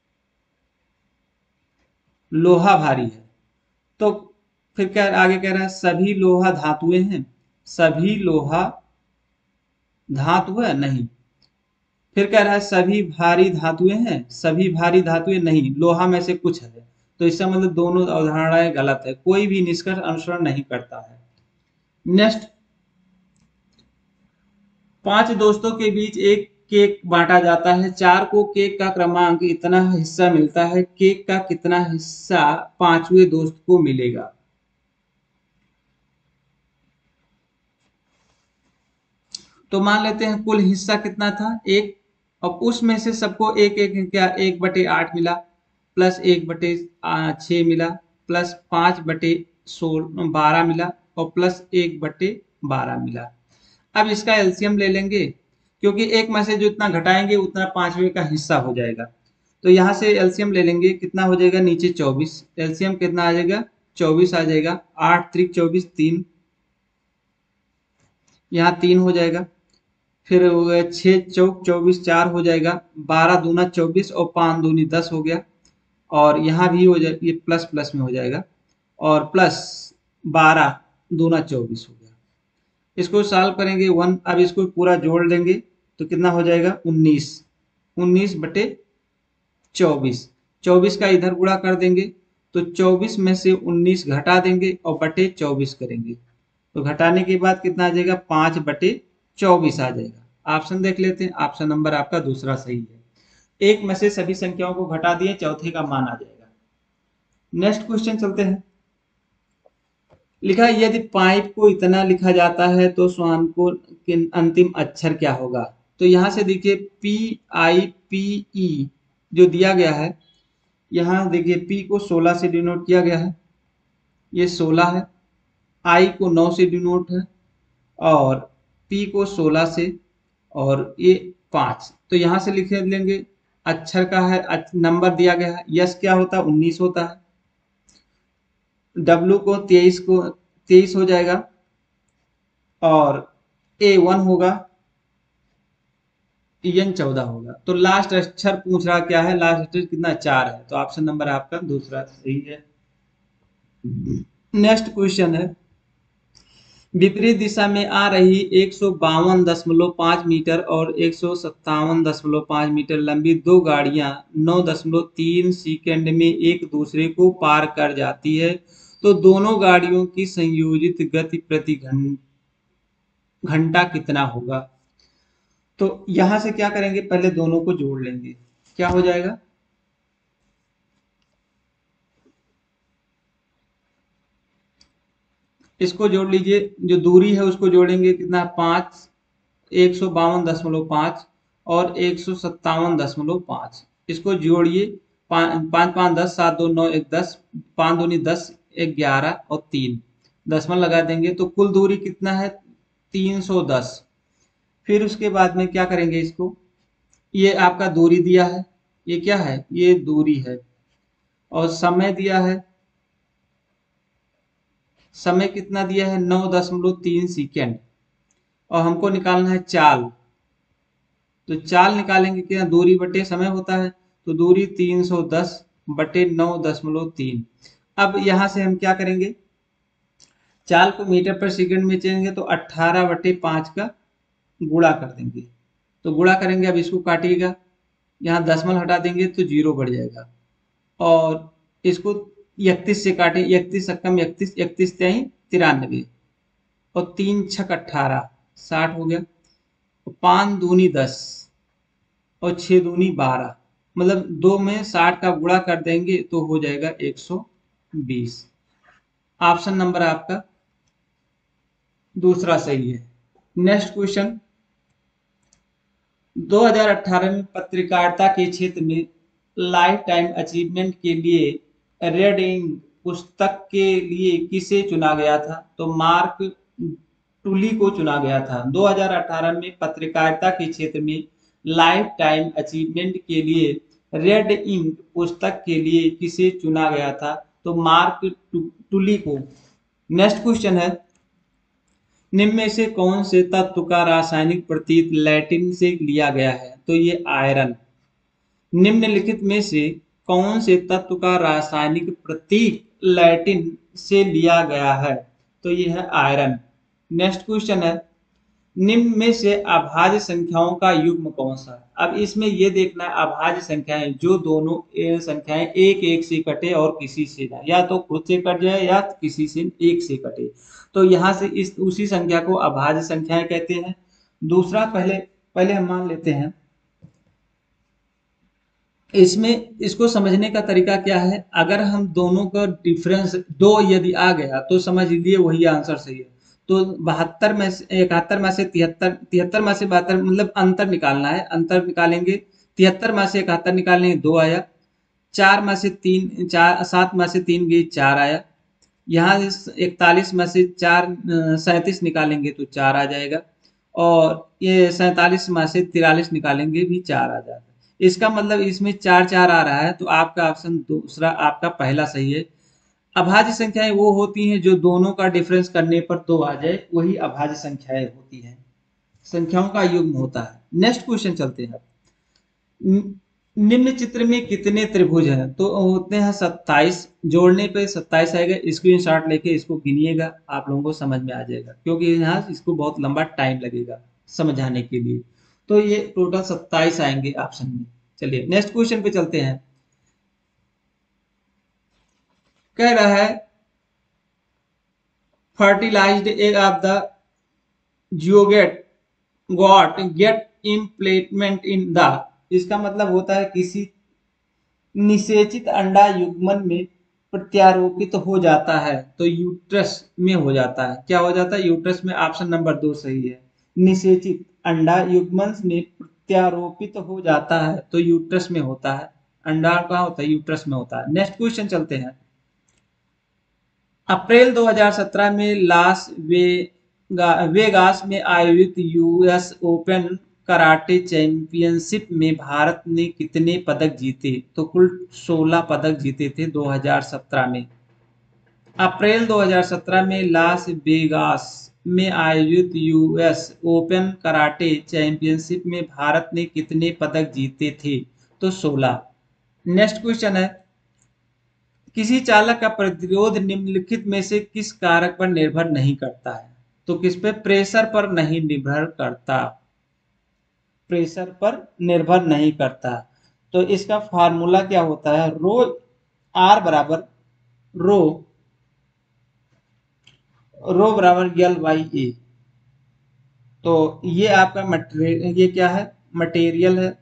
लोहा भारी है। तो फिर क्या आगे कह रहा है, सभी लोहा धातुएं हैं। सभी लोहा धातु है नहीं। फिर कह रहा है सभी भारी धातुएं हैं। सभी भारी धातुएं नहीं, लोहा में से कुछ है। तो इसका मतलब दोनों अवधारणाएं गलत है, कोई भी निष्कर्ष अनुसरण नहीं करता है। नेक्स्ट, 5 दोस्तों के बीच एक केक बांटा जाता है। 4 को केक का क्रमांक इतना हिस्सा मिलता है, केक का कितना हिस्सा 5वें दोस्त को मिलेगा। तो मान लेते हैं कुल हिस्सा कितना था, 1। अब उसमें से सबको एक एक क्या 1/8 मिला, प्लस 1/6 मिला, प्लस 5/12 मिला, और प्लस 1/12 मिला। अब इसका एलसीएम ले लेंगे, क्योंकि एक में से जो इतना घटाएंगे उतना 5वें का हिस्सा हो जाएगा। तो यहाँ से एलसीएम ले लेंगे, कितना हो जाएगा, नीचे 24, एलसीएम कितना आ जाएगा, 24 आ जाएगा। 8 त्रिक 24, 3, यहाँ 3 हो जाएगा। फिर 6 चौक 24, 4 हो जाएगा। 12 दूना 24 और 5 दूनी 10 हो गया। और यहाँ भी हो जाए, ये प्लस प्लस में हो जाएगा, और प्लस 12 दूना 24 हो गया। इसको सॉल्व करेंगे 1। अब इसको पूरा जोड़ देंगे तो कितना हो जाएगा, 19। 19/24, 24 का इधर गुणा कर देंगे तो 24 में से 19 घटा देंगे और बटे 24 करेंगे। तो घटाने के बाद कितना आ जाएगा, 5/24 आ जाएगा। ऑप्शन देख लेते हैं, ऑप्शन नंबर आपका दूसरा सही है। एक में से सभी संख्याओं को घटा दिए, चौथे का मान आ जाएगा। नेक्स्ट क्वेश्चन चलते हैं। लिखा है यदि पाइप को इतना लिखा जाता है तो श्वान को अंतिम अक्षर क्या होगा। तो यहाँ से देखिए PIPE जो दिया गया है, यहाँ देखिए P को 16 से डिनोट किया गया है, ये 16 है। I को 9 से डिनोट है, और P को 16 से, और ये 5। तो यहाँ से लिख लेंगे अक्षर का है, नंबर दिया गया है। यस क्या होता है, 19 होता है। W को 23 हो जाएगा, और A1 होगा, EN 14 होगा। तो लास्ट अक्षर पूछ रहा क्या है, लास्ट अक्षर कितना, 4 है। तो ऑप्शन नंबर आपका दूसरा सही है। नेक्स्ट क्वेश्चन है, विपरीत दिशा में आ रही 152.5 मीटर और 157.5 मीटर लंबी दो गाड़ियां 9.3 सेकंड में एक दूसरे को पार कर जाती है, तो दोनों गाड़ियों की संयोजित गति प्रति घंटा कितना होगा। तो यहां से क्या करेंगे, पहले दोनों को जोड़ लेंगे। क्या हो जाएगा, इसको जोड़ लीजिए, जो दूरी है उसको जोड़ेंगे, कितना 5, 152.5 और 157.5। इसको जोड़िए, 5 5 5 10, 7 2 9 1 10, 5 दूनी 10, 11 और 3 दशमलव लगा देंगे तो कुल दूरी कितना है, 310। फिर उसके बाद में क्या करेंगे, इसको, ये आपका दूरी दिया है, ये क्या है, ये दूरी है, और समय दिया है, समय कितना दिया है, 9.3 सेकेंड, और हमको निकालना है चाल। तो चाल निकालेंगे, क्या दूरी बटे समय होता है, तो दूरी 310 बटे 9.3। अब यहां से हम क्या करेंगे, चाल को मीटर पर सेकंड में चलेंगे तो 18/5 का गुणा कर देंगे। तो गुणा करेंगे, अब इसको काटिएगा, यहाँ दशमलव हटा देंगे तो 0 बढ़ जाएगा, और इसको 31 से काटें, 31 कम 31, 31 त्याई 93, और 3 छक 18, 60 हो गया। 5 दूनी 10 और 6 दूनी 12, मतलब 2 में 60 का गुणा कर देंगे तो हो जाएगा 120। ऑप्शन नंबर आपका दूसरा सही है। नेक्स्ट क्वेश्चन, 2018 में पत्रकारिता के क्षेत्र में लाइफ टाइम अचीवमेंट के लिए रेड इंक पुस्तक के लिए किसे चुना गया था? तो मार्क टुली को चुना गया था। 2018 में पत्रकारिता के क्षेत्र में लाइफ टाइम अचीवमेंट के लिए रेड इंक पुस्तक के लिए किसे चुना गया था? तो मार्क टुली को। नेक्स्ट क्वेश्चन है, निम्न में से कौन से तत्व का रासायनिक प्रतीक लैटिन से लिया गया है? तो ये आयरन। निम्नलिखित में से कौन से तत्व का रासायनिक प्रतीक लैटिन से लिया गया है? तो ये है आयरन। नेक्स्ट क्वेश्चन है, निम्न में से अभाज्य संख्याओं का युग्म कौन सा है? अब इसमें ये देखना है अभाज्य संख्याएं जो दोनों संख्याएं एक एक से कटे और किसी से ना, या तो खुद से कट जाए या किसी से एक से कटे, तो यहाँ से इस उसी संख्या को अभाज्य संख्याएं कहते हैं। दूसरा, पहले पहले हम मान लेते हैं, इसमें इसको समझने का तरीका क्या है, अगर हम दोनों का डिफरेंस दो यदि आ गया तो समझ लीजिए वही आंसर सही है। तो 72 में से 71 में से 73, 73 में से 72 मतलब अंतर निकालना है, अंतर निकालेंगे। 73 में से 71 निकालेंगे, 2 आया। 4 में से 3, 4 7 में से 3 गई, 4 आया। यहाँ 41 में से 4 37 निकालेंगे तो 4 आ जाएगा, और ये 47 में से 43 निकालेंगे भी 4 आ जाएगा। इसका मतलब इसमें 4 4 आ रहा है, तो आपका ऑप्शन दूसरा आपका पहला सही है। अभाज्य संख्याएं वो होती हैं जो दोनों का डिफरेंस करने पर 2 आ जाए, वही अभाज्य संख्याएं होती हैं, संख्याओं का युग्म होता है। नेक्स्ट क्वेश्चन चलते हैं। निम्न चित्र में कितने त्रिभुज हैं? तो होते हैं 27, जोड़ने पे 27 आएगा। स्क्रीनशॉट लेके इसको गिनिएगा, आप लोगों को समझ में आ जाएगा, क्योंकि यहाँ इसको बहुत लंबा टाइम लगेगा समझाने के लिए। तो ये टोटल 27 आएंगे ऑप्शन में। चलिए नेक्स्ट क्वेश्चन पे चलते हैं। कह रहा है fertilised egg of the zygote got get implement in the, इसका मतलब होता है किसी निषेचित अंडा युग्मन में प्रत्यारोपित हो जाता है, तो यूट्रस में हो जाता है। क्या हो जाता है? यूट्रस में। ऑप्शन नंबर 2 सही है। निषेचित अंडा युग्मन में प्रत्यारोपित हो जाता है तो यूट्रस में होता है। अंडा कहाँ होता है? यूट्रस में होता है। नेक्स्ट क्वेश्चन चलते हैं। अप्रैल 2017 में वेगास में आयोजित यूएस ओपन कराटे चैंपियनशिप में भारत ने कितने पदक जीते? तो कुल 16 पदक जीते थे 2017 में। अप्रैल 2017 में लास वेगास में आयोजित यूएस ओपन कराटे चैंपियनशिप में भारत ने कितने पदक जीते थे? तो 16। नेक्स्ट क्वेश्चन है, किसी चालक का प्रतिरोध निम्नलिखित में से किस कारक पर निर्भर नहीं करता है? तो किस पे? प्रेशर पर नहीं निर्भर करता, प्रेशर पर निर्भर नहीं करता। तो इसका फार्मूला क्या होता है? रो आर बराबर रो रो बराबर यल बाई ए। तो ये आपका मटेरियल, ये क्या है? मटेरियल है।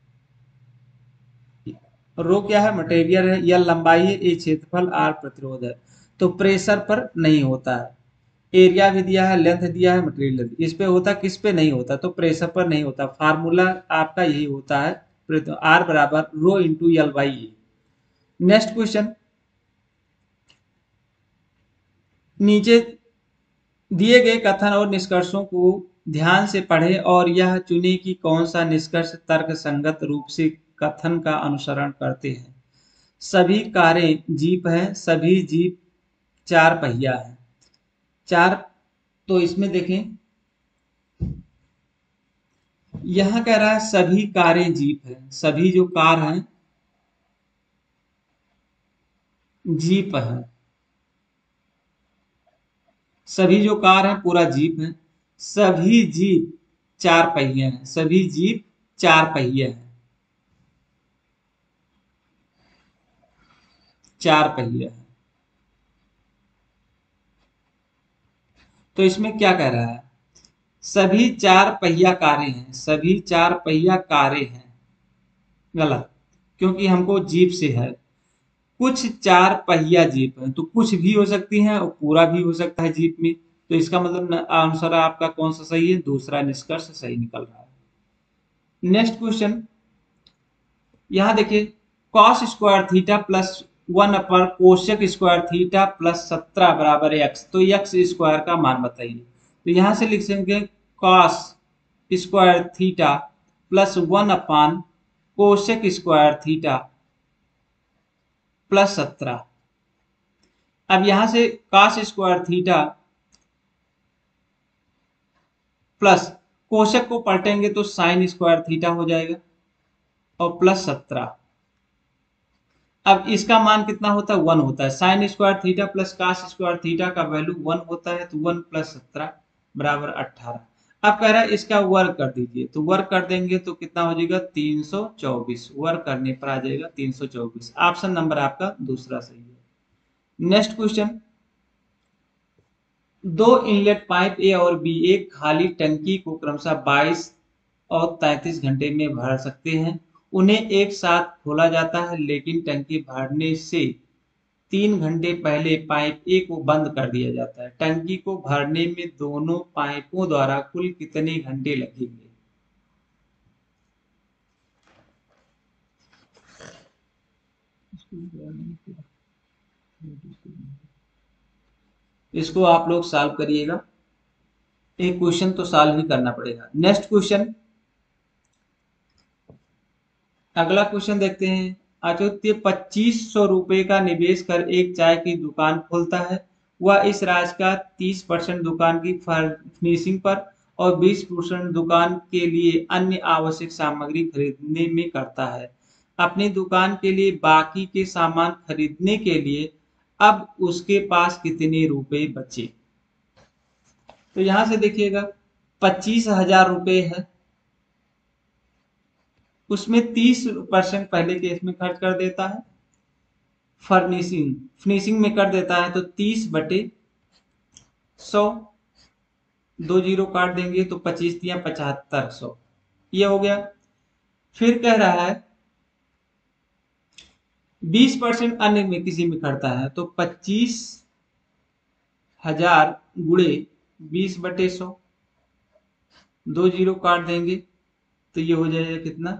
रो क्या है? मटेरियल है। यल लंबाई है, ए क्षेत्रफल, आर प्रतिरोध है। तो प्रेशर पर नहीं होता है। एरिया भी दिया है, लेंथ दिया है, मटेरियल इस पे होता, किस पे नहीं होता? तो प्रेशर पर नहीं होता। फार्मूला आपका यही होता है, आर बराबर rho into L by A. Next question, नीचे दिए गए कथन और निष्कर्षों को ध्यान से पढ़ें और यह चुनें कि कौन सा निष्कर्ष तर्कसंगत रूप से कथन का अनुसरण करते हैं। सभी कारें जीप हैं, सभी जीप चार पहिया है। चार, तो इसमें देखें, यहां कह रहा है सभी कारें जीप है, सभी जो कार हैं जीप है, सभी जो कार है पूरा जीप है। सभी जीप चार पहिए हैं, सभी जीप चार पहिए हैं, चार पहिए हैं। तो इसमें क्या कह रहा है? सभी चार पहिया कारें हैं, सभी चार पहिया कारें हैं, गलत, क्योंकि हमको जीप से है। कुछ चार पहिया जीप है, तो कुछ भी हो सकती है और पूरा भी हो सकता है जीप में। तो इसका मतलब आंसर आपका कौन सा सही है, दूसरा निष्कर्ष सही निकल रहा है। नेक्स्ट क्वेश्चन यहाँ देखिए, cos square theta plus 1 cosec square theta plus 17 बराबर एक्स, तो एक्स स्क्वायर का मान बताइए। तो यहाँ से लिख सकेंगे cos square theta plus 1 cosec square theta plus 17। अब यहां से cos square theta plus cosec को पलटेंगे तो साइन स्क्वायर थीटा हो जाएगा और प्लस 17। अब इसका मान कितना होता है, 1 होता है। Sine square theta plus cos square theta का वैल्यू 1 होता है, तो 1 प्लस 17 बराबर 18। अब कह रहा है इसका वर्ग कर दीजिए, तो वर्ग कर देंगे तो कितना हो जाएगा, 324। वर्ग करने पर आ जाएगा 324। ऑप्शन नंबर आपका दूसरा सही है। नेक्स्ट क्वेश्चन, दो इनलेट पाइप ए और बी एक खाली टंकी को क्रमशः 22 और 33 घंटे में भर सकते हैं। उन्हें एक साथ खोला जाता है, लेकिन टंकी भरने से 3 घंटे पहले पाइप ए को बंद कर दिया जाता है। टंकी को भरने में दोनों पाइपों द्वारा कुल कितने घंटे लगेंगे। इसको आप लोग सॉल्व करिएगा, एक क्वेश्चन तो सॉल्व ही करना पड़ेगा। नेक्स्ट क्वेश्चन, अगला क्वेश्चन देखते हैं। आदित्य 2500 रुपए का निवेश कर एक चाय की दुकान खोलता है। वह इस राशि का 30% दुकान की फर्निशिंग पर और 20% दुकान के लिए अन्य आवश्यक सामग्री खरीदने में करता है। अपनी दुकान के लिए बाकी के सामान खरीदने के लिए अब उसके पास कितने रुपए बचे। तो यहां से देखिएगा 25,000 रुपए है, उसमें 30% पहले केस में खर्च कर देता है, फर्निशिंग फिनिशिंग में कर देता है, तो 30/100, 2 जीरो काट देंगे तो 25 दिया 7500, ये हो गया। फिर कह रहा है 20% अन्य में किसी में करता है, तो 25,000 गुणे 20/100, 2 जीरो काट देंगे तो ये हो जाएगा कितना,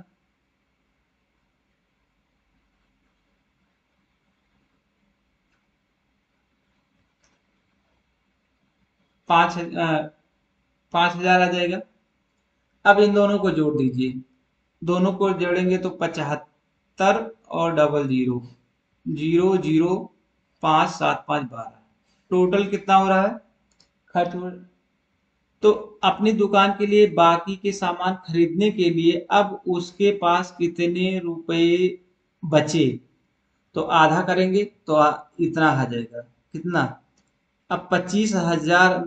5,000 आ जाएगा। अब इन दोनों को जोड़ दीजिए, दोनों को जोड़ेंगे तो 75 और डबल जीरो, 0 0 5 7 5 12, टोटल कितना हो रहा है खर्च हो। तो अपनी दुकान के लिए बाकी के सामान खरीदने के लिए अब उसके पास कितने रुपए बचे, तो आधा करेंगे तो इतना आ जाएगा कितना। अब 25,000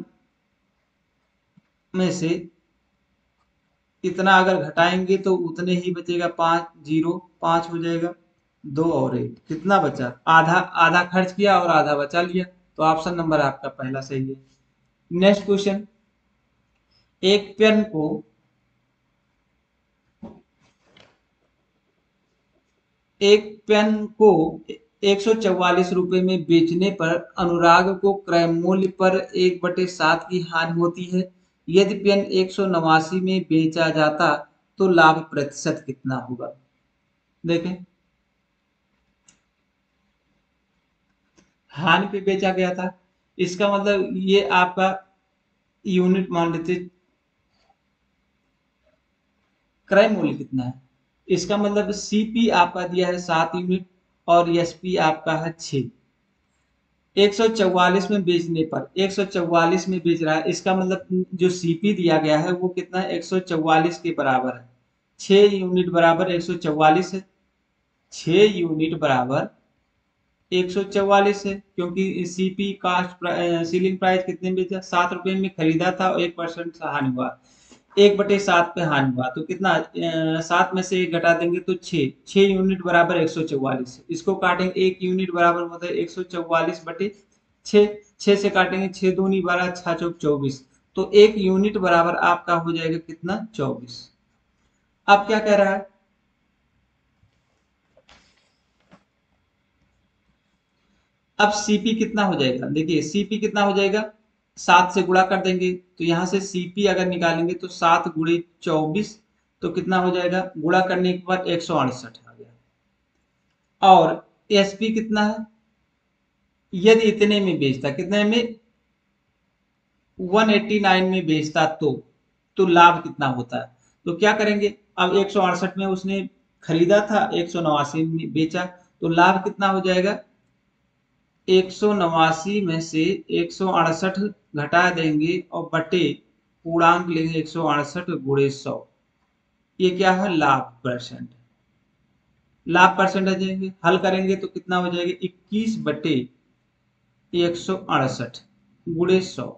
में से इतना अगर घटाएंगे तो उतने ही बचेगा, 5 0 5 हो जाएगा, 2 और 1 कितना बचा, आधा। आधा खर्च किया और आधा बचा लिया, तो ऑप्शन नंबर आपका पहला सही है। नेक्स्ट क्वेश्चन, एक पेन को एक पेन को 144 रुपए में बेचने पर अनुराग को क्रय मूल्य पर 1/7 की हानि होती है। यदि पेन 189 में बेचा जाता तो लाभ प्रतिशत कितना होगा। देखें, हानि पे बेचा गया था, इसका मतलब ये आपका यूनिट मान लेते, क्रय मूल्य कितना है, इसका मतलब सीपी आपका दिया है 7 यूनिट और एसपी आपका है 6। 144 में बेचने पर, 144 में बेच रहा है, इसका मतलब जो सीपी दिया गया है वो कितना है, 144 के बराबर है। 6 यूनिट बराबर 144 है, 6 यूनिट बराबर 144 है, क्योंकि सीपी कास्ट सीलिंग प्राइस कितने में बेचा, 7 रुपए में खरीदा था और 1% हानि हुआ, 1/7 पे हानि हुआ, तो कितना 7 में से 1 घटा देंगे तो 6, 6 यूनिट बराबर 144, इसको काटेंगे 1 यूनिट बराबर होता है 144/6, 6 से काटेंगे 6 दूनी 12 6 चौक 24, तो 1 यूनिट बराबर आपका हो जाएगा कितना, 24। अब क्या कह रहा है, अब सीपी कितना हो जाएगा, देखिए सीपी कितना हो जाएगा, 7 से गुणा कर देंगे तो यहाँ से सीपी अगर निकालेंगे तो 7 गुणे 24, तो कितना हो जाएगा, गुणा करने के बाद 168 आ गया। और एसपी कितना है, यदि इतने में बेचता, कितने में, 189 में बेचता तो लाभ कितना होता है। तो क्या करेंगे, अब 168 में उसने खरीदा था, 189 में बेचा, तो लाभ कितना हो जाएगा, 189 में से 168 घटा देंगे और बटे पूर्णांक लेंगे 168 गुणे 100। ये क्या है, लाभ परसेंट। लाभ परसेंटेज देंगे, हल करेंगे तो कितना हो जाएगा, 21 बटे 168 गुणे 100,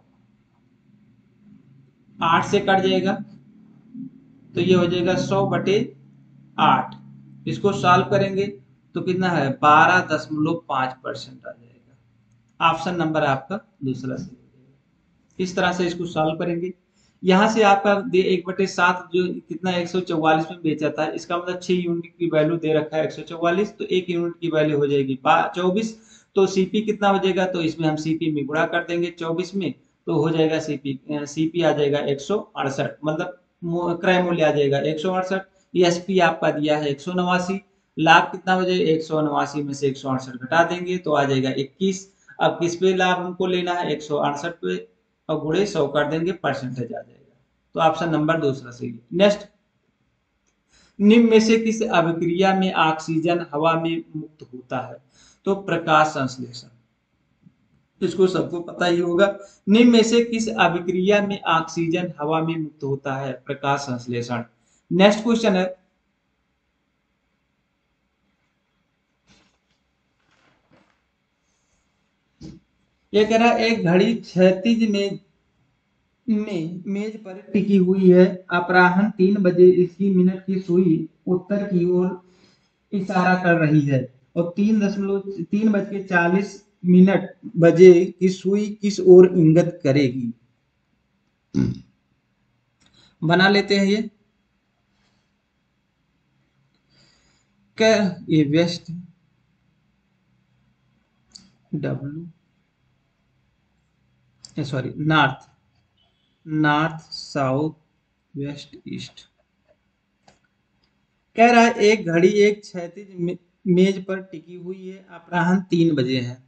8 से कट जाएगा तो ये हो जाएगा 100/8। इसको सॉल्व करेंगे तो कितना है, 12.5% आ जाएगा। ऑप्शन नंबर आपका दूसरा सही हो जाएगा। इस तरह से इसको सॉल्व करेंगे। यहाँ से आपका 1/7 जो कितना 144 में बेचा था, इसका मतलब 6 यूनिट की वैल्यू दे रखा है 144, तो 1 यूनिट की वैल्यू हो जाएगी 24। तो सीपी कितना हो जाएगा, तो इसमें हम सीपी में गुणा कर देंगे 24 में, तो हो जाएगा सीपी आ जाएगा 168, मतलब क्रय मूल्य आ जाएगा 168। एसपी आपका दिया है 189, लाभ कितना हो जाएगा, 189 में से 168 घटा देंगे तो आ जाएगा 21। अब किस पे लाभ हमको लेना है, 168 पे, और गुणे 100 कर देंगे, परसेंटेज आ जाएगा। तो ऑप्शन नंबर दूसरा सही है। नेक्स्ट, निम्न में से किस अभिक्रिया में ऑक्सीजन हवा में मुक्त होता है, तो प्रकाश संश्लेषण, इसको सबको पता ही होगा। निम्न में से किस अभिक्रिया में ऑक्सीजन हवा में मुक्त होता है, प्रकाश संश्लेषण। नेक्स्ट क्वेश्चन है, ये कह रहा है एक घड़ी क्षैतिज में मेज पर टिकी हुई है, अपराह्न 3 बजे इसकी मिनट की सुई उत्तर की ओर इशारा कर रही है, और 3:40 बजे की सुई किस ओर इंगित करेगी। बना लेते हैं ये, क्या, ये west, sorry, north, north south west east. कह रहा है एक घड़ी एक क्षैतिज मेज पर टिकी हुई है, अपराह्न 3 बजे है।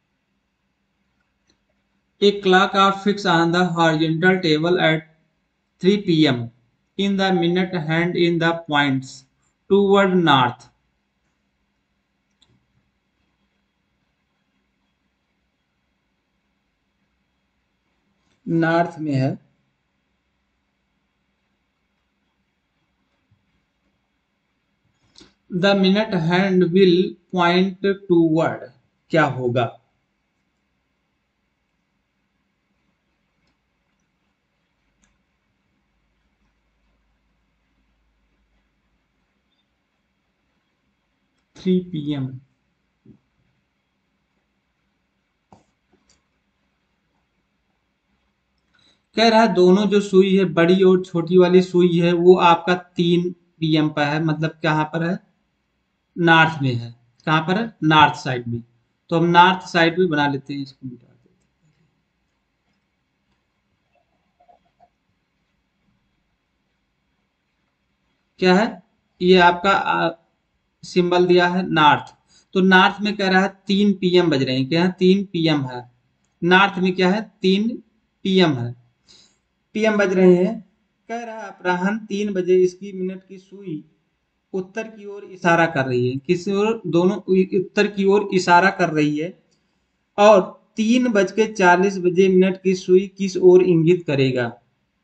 A clock are fixed on the horizontal table at 3 p.m. in the minute hand in the points toward north. नॉर्थ में है। The minute hand will point toward, क्या होगा। 3 p.m. कह रहा है दोनों जो सुई है, बड़ी और छोटी वाली सुई है, वो आपका 3 p.m. पर है, मतलब कहाँ पर है, नॉर्थ में है। कहाँ पर है, नॉर्थ साइड में। तो हम नॉर्थ साइड में बना लेते हैं, इसको मिटा देते हैं। क्या है, ये आपका सिंबल दिया है नॉर्थ, तो नॉर्थ में कह रहा है 3 p.m. बज रहे हैं, क्या है, 3 p.m. है। नॉर्थ में क्या है, 3 p.m. है, पीएम बज रहे हैं। कह रहा है अपराह्न 3 बजे इसकी मिनट की सुई उत्तर की ओर इशारा कर रही है, किस ओर, दोनों उत्तर की ओर इशारा कर रही है, और 3:40 की सुई किस ओर इंगित करेगा।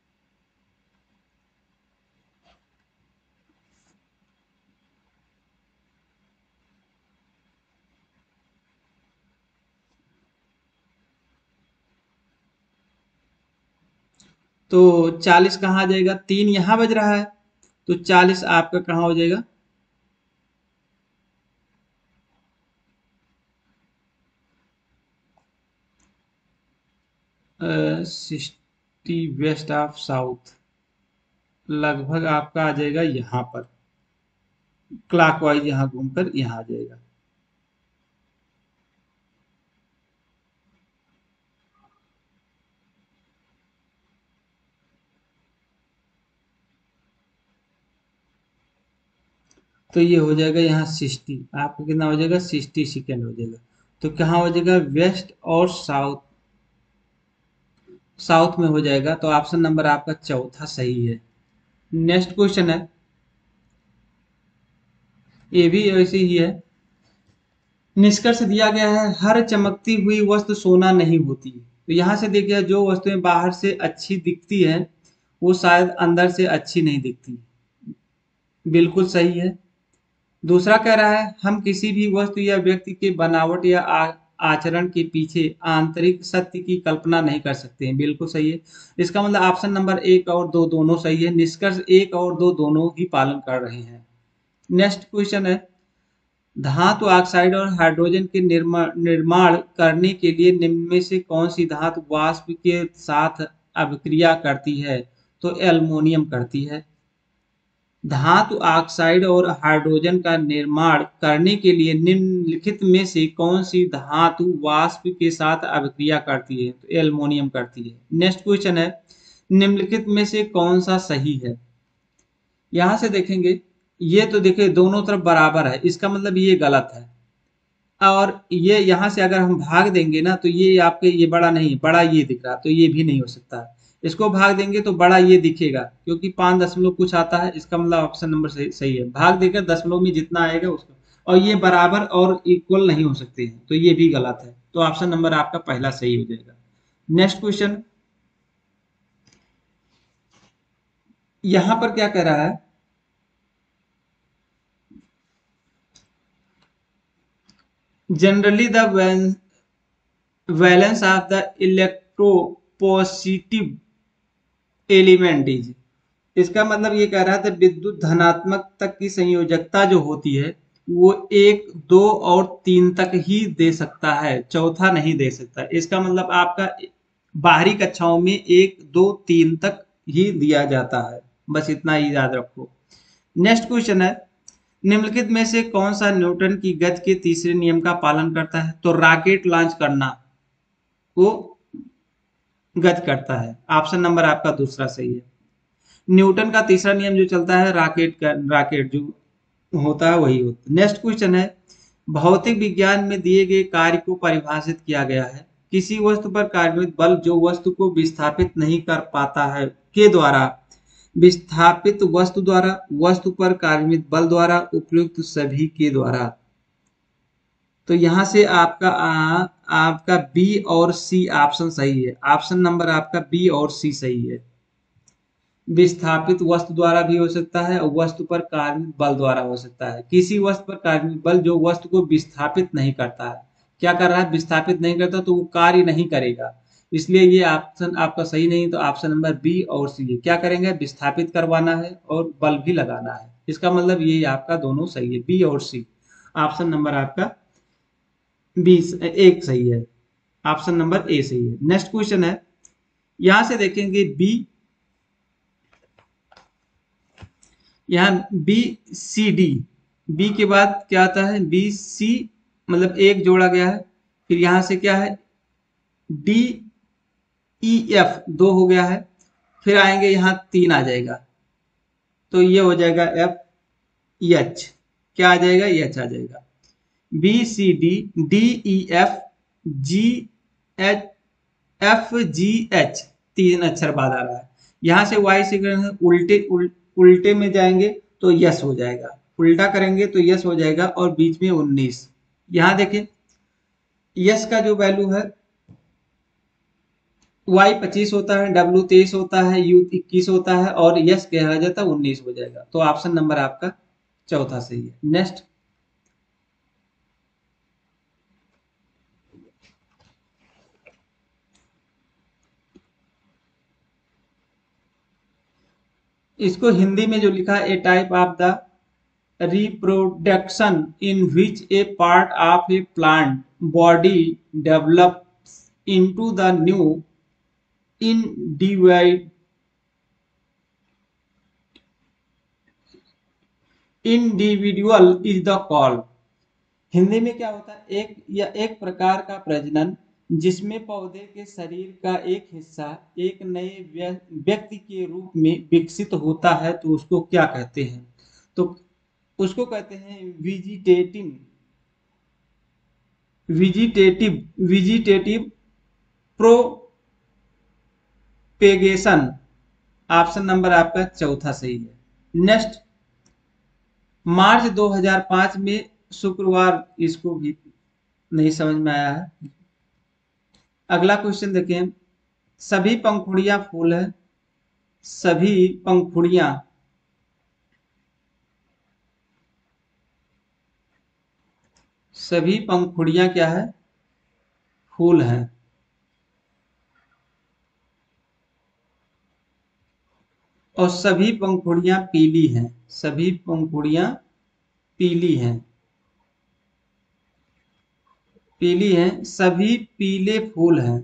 तो 40 कहाँ आ जाएगा, 3 यहाँ बज रहा है, तो 40 आपका कहाँ हो जाएगा, 60 वेस्ट ऑफ साउथ, लगभग आपका आ जाएगा यहाँ पर, क्लॉकवाइज यहाँ घूमकर यहाँ आ जाएगा। तो ये हो जाएगा यहाँ 60, आपका कितना हो जाएगा 60 सेकेंड हो जाएगा। तो कहाँ हो जाएगा, वेस्ट और साउथ, साउथ में हो जाएगा। तो ऑप्शन नंबर आपका चौथा सही है। नेक्स्ट क्वेश्चन है, ये भी ऐसे ही है। निष्कर्ष दिया गया है हर चमकती हुई वस्तु सोना नहीं होती। तो यहाँ से देखिए जो वस्तुएं बाहर से अच्छी दिखती हैं वो शायद अंदर से अच्छी नहीं दिखती। बिल्कुल सही है। दूसरा कह रहा है हम किसी भी वस्तु या व्यक्ति के बनावट या आचरण के पीछे आंतरिक सत्य की कल्पना नहीं कर सकते हैं। बिल्कुल सही है। इसका मतलब ऑप्शन नंबर एक और दो दोनों सही है। निष्कर्ष एक और दो दोनों ही पालन कर रहे हैं। नेक्स्ट क्वेश्चन है, धातु ऑक्साइड और हाइड्रोजन के निर्माण करने के लिए निम्न में से कौन सी धातु वाष्प के साथ अभिक्रिया करती है? तो एल्युमिनियम करती है। धातु ऑक्साइड और हाइड्रोजन का निर्माण करने के लिए निम्नलिखित में से कौन सी धातु वाष्प के साथ अभिक्रिया करती है? तो एल्युमिनियम करती है। नेक्स्ट क्वेश्चन है, निम्नलिखित में से कौन सा सही है? यहां से देखेंगे, ये तो देखिए दोनों तरफ बराबर है, इसका मतलब ये गलत है। और ये यहाँ से अगर हम भाग देंगे ना तो ये आपके ये बड़ा नहीं, बड़ा ये दिख रहा, तो ये भी नहीं हो सकता। इसको भाग देंगे तो बड़ा ये दिखेगा क्योंकि 5 दशमलव कुछ आता है, इसका मतलब ऑप्शन नंबर सही है। भाग देकर दशमलव में जितना आएगा उसका, और ये बराबर और इक्वल नहीं हो सकते हैं, तो ये भी गलत है। तो ऑप्शन नंबर आपका पहला सही हो जाएगा। नेक्स्ट क्वेश्चन, यहां पर क्या कह रहा है, generally the valence of the electropositive element is, इसका मतलब ये कह रहा था विद्युत धनात्मक तक की संयोजकता जो होती है वो 1, 2 और 3 तक ही दे सकता है, चौथा नहीं दे सकता। इसका मतलब आपका बाहरी कक्षाओं में 1, 2, 3 तक ही दिया जाता है, बस इतना ही याद रखो। नेक्स्ट क्वेश्चन है, निम्नलिखित में से कौन सा न्यूटन की गति के तीसरे नियम का पालन करता है? तो रॉकेट लॉन्च करना को गति करता है। ऑप्शन नंबर आपका दूसरा सही है। न्यूटन का तीसरा नियम जो चलता है रॉकेट जो होता है वही होता है। नेक्स्ट क्वेश्चन है, भौतिक विज्ञान में दिए गए कार्य को परिभाषित किया गया है। किसी वस्तु पर कार्यान्वित बल जो वस्तु को विस्थापित नहीं कर पाता है के द्वारा, विस्थापित वस्तु द्वारा, वस्तु पर कार्यान्वित बल द्वारा, उपयुक्त सभी के द्वारा। तो यहां से आपका बी और सी ऑप्शन सही है। ऑप्शन नंबर आपका बी और सी सही है। विस्थापित वस्तु द्वारा भी हो सकता है और वस्तु पर कार्य बल द्वारा हो सकता है। किसी वस्तु पर कार्य बल जो वस्तु को विस्थापित नहीं करता है, क्या कर रहा है, विस्थापित नहीं करता तो वो कार्य नहीं करेगा, इसलिए ये ऑप्शन आपका सही नहीं। तो ऑप्शन नंबर बी और सी है। क्या करेंगे, विस्थापित करवाना है और बल भी लगाना है, इसका मतलब ये आपका दोनों सही है, बी और सी। ऑप्शन नंबर आपका बी एक सही है, ऑप्शन नंबर ए सही है। नेक्स्ट क्वेश्चन है, यहां से देखेंगे बी, यहाँ बी सी डी, बी के बाद क्या आता है, बी सी मतलब एक जोड़ा गया है, फिर यहां से क्या है, डी ई एफ दो हो गया है, फिर आएंगे यहाँ 3 आ जाएगा, तो ये हो जाएगा एफ एच, क्या आ जाएगा, एच आ जाएगा। B C D, D E F, G H, F G H, 3 अक्षर बाद आ रहा है। यहां से वाई से उल्टे में जाएंगे तो यस हो जाएगा, उल्टा करेंगे तो यस हो जाएगा, और बीच में 19। यहां देखें यस का जो वैल्यू है, वाई 25 होता है, डब्ल्यू 23 होता है, यू 21 होता है, और यस कहा जाता है 19 हो जाएगा। तो ऑप्शन नंबर आपका चौथा सही है। नेक्स्ट, इसको हिंदी में जो लिखा है, A type of the reproduction in which a part of a plant body develops into the new individual is the call। Hindi में क्या होता है, एक प्रकार का प्रजनन जिसमें पौधे के शरीर का एक हिस्सा एक नए व्यक्ति के रूप में विकसित होता है, तो उसको क्या कहते हैं? तो उसको कहते हैं विजिटेटिव प्रोपेगेशन। ऑप्शन नंबर आपका चौथा सही है। नेक्स्ट, मार्च 2005 में शुक्रवार, इसको भी नहीं समझ में आया है। अगला क्वेश्चन देखें, सभी पंखुड़ियां फूल है, सभी पंखुड़ियां सभी पंखुड़ियां क्या है, फूल हैं। और सभी पंखुड़ियां पीली हैं, सभी पंखुड़ियां पीली हैं, पीली हैं, सभी पीले फूल हैं।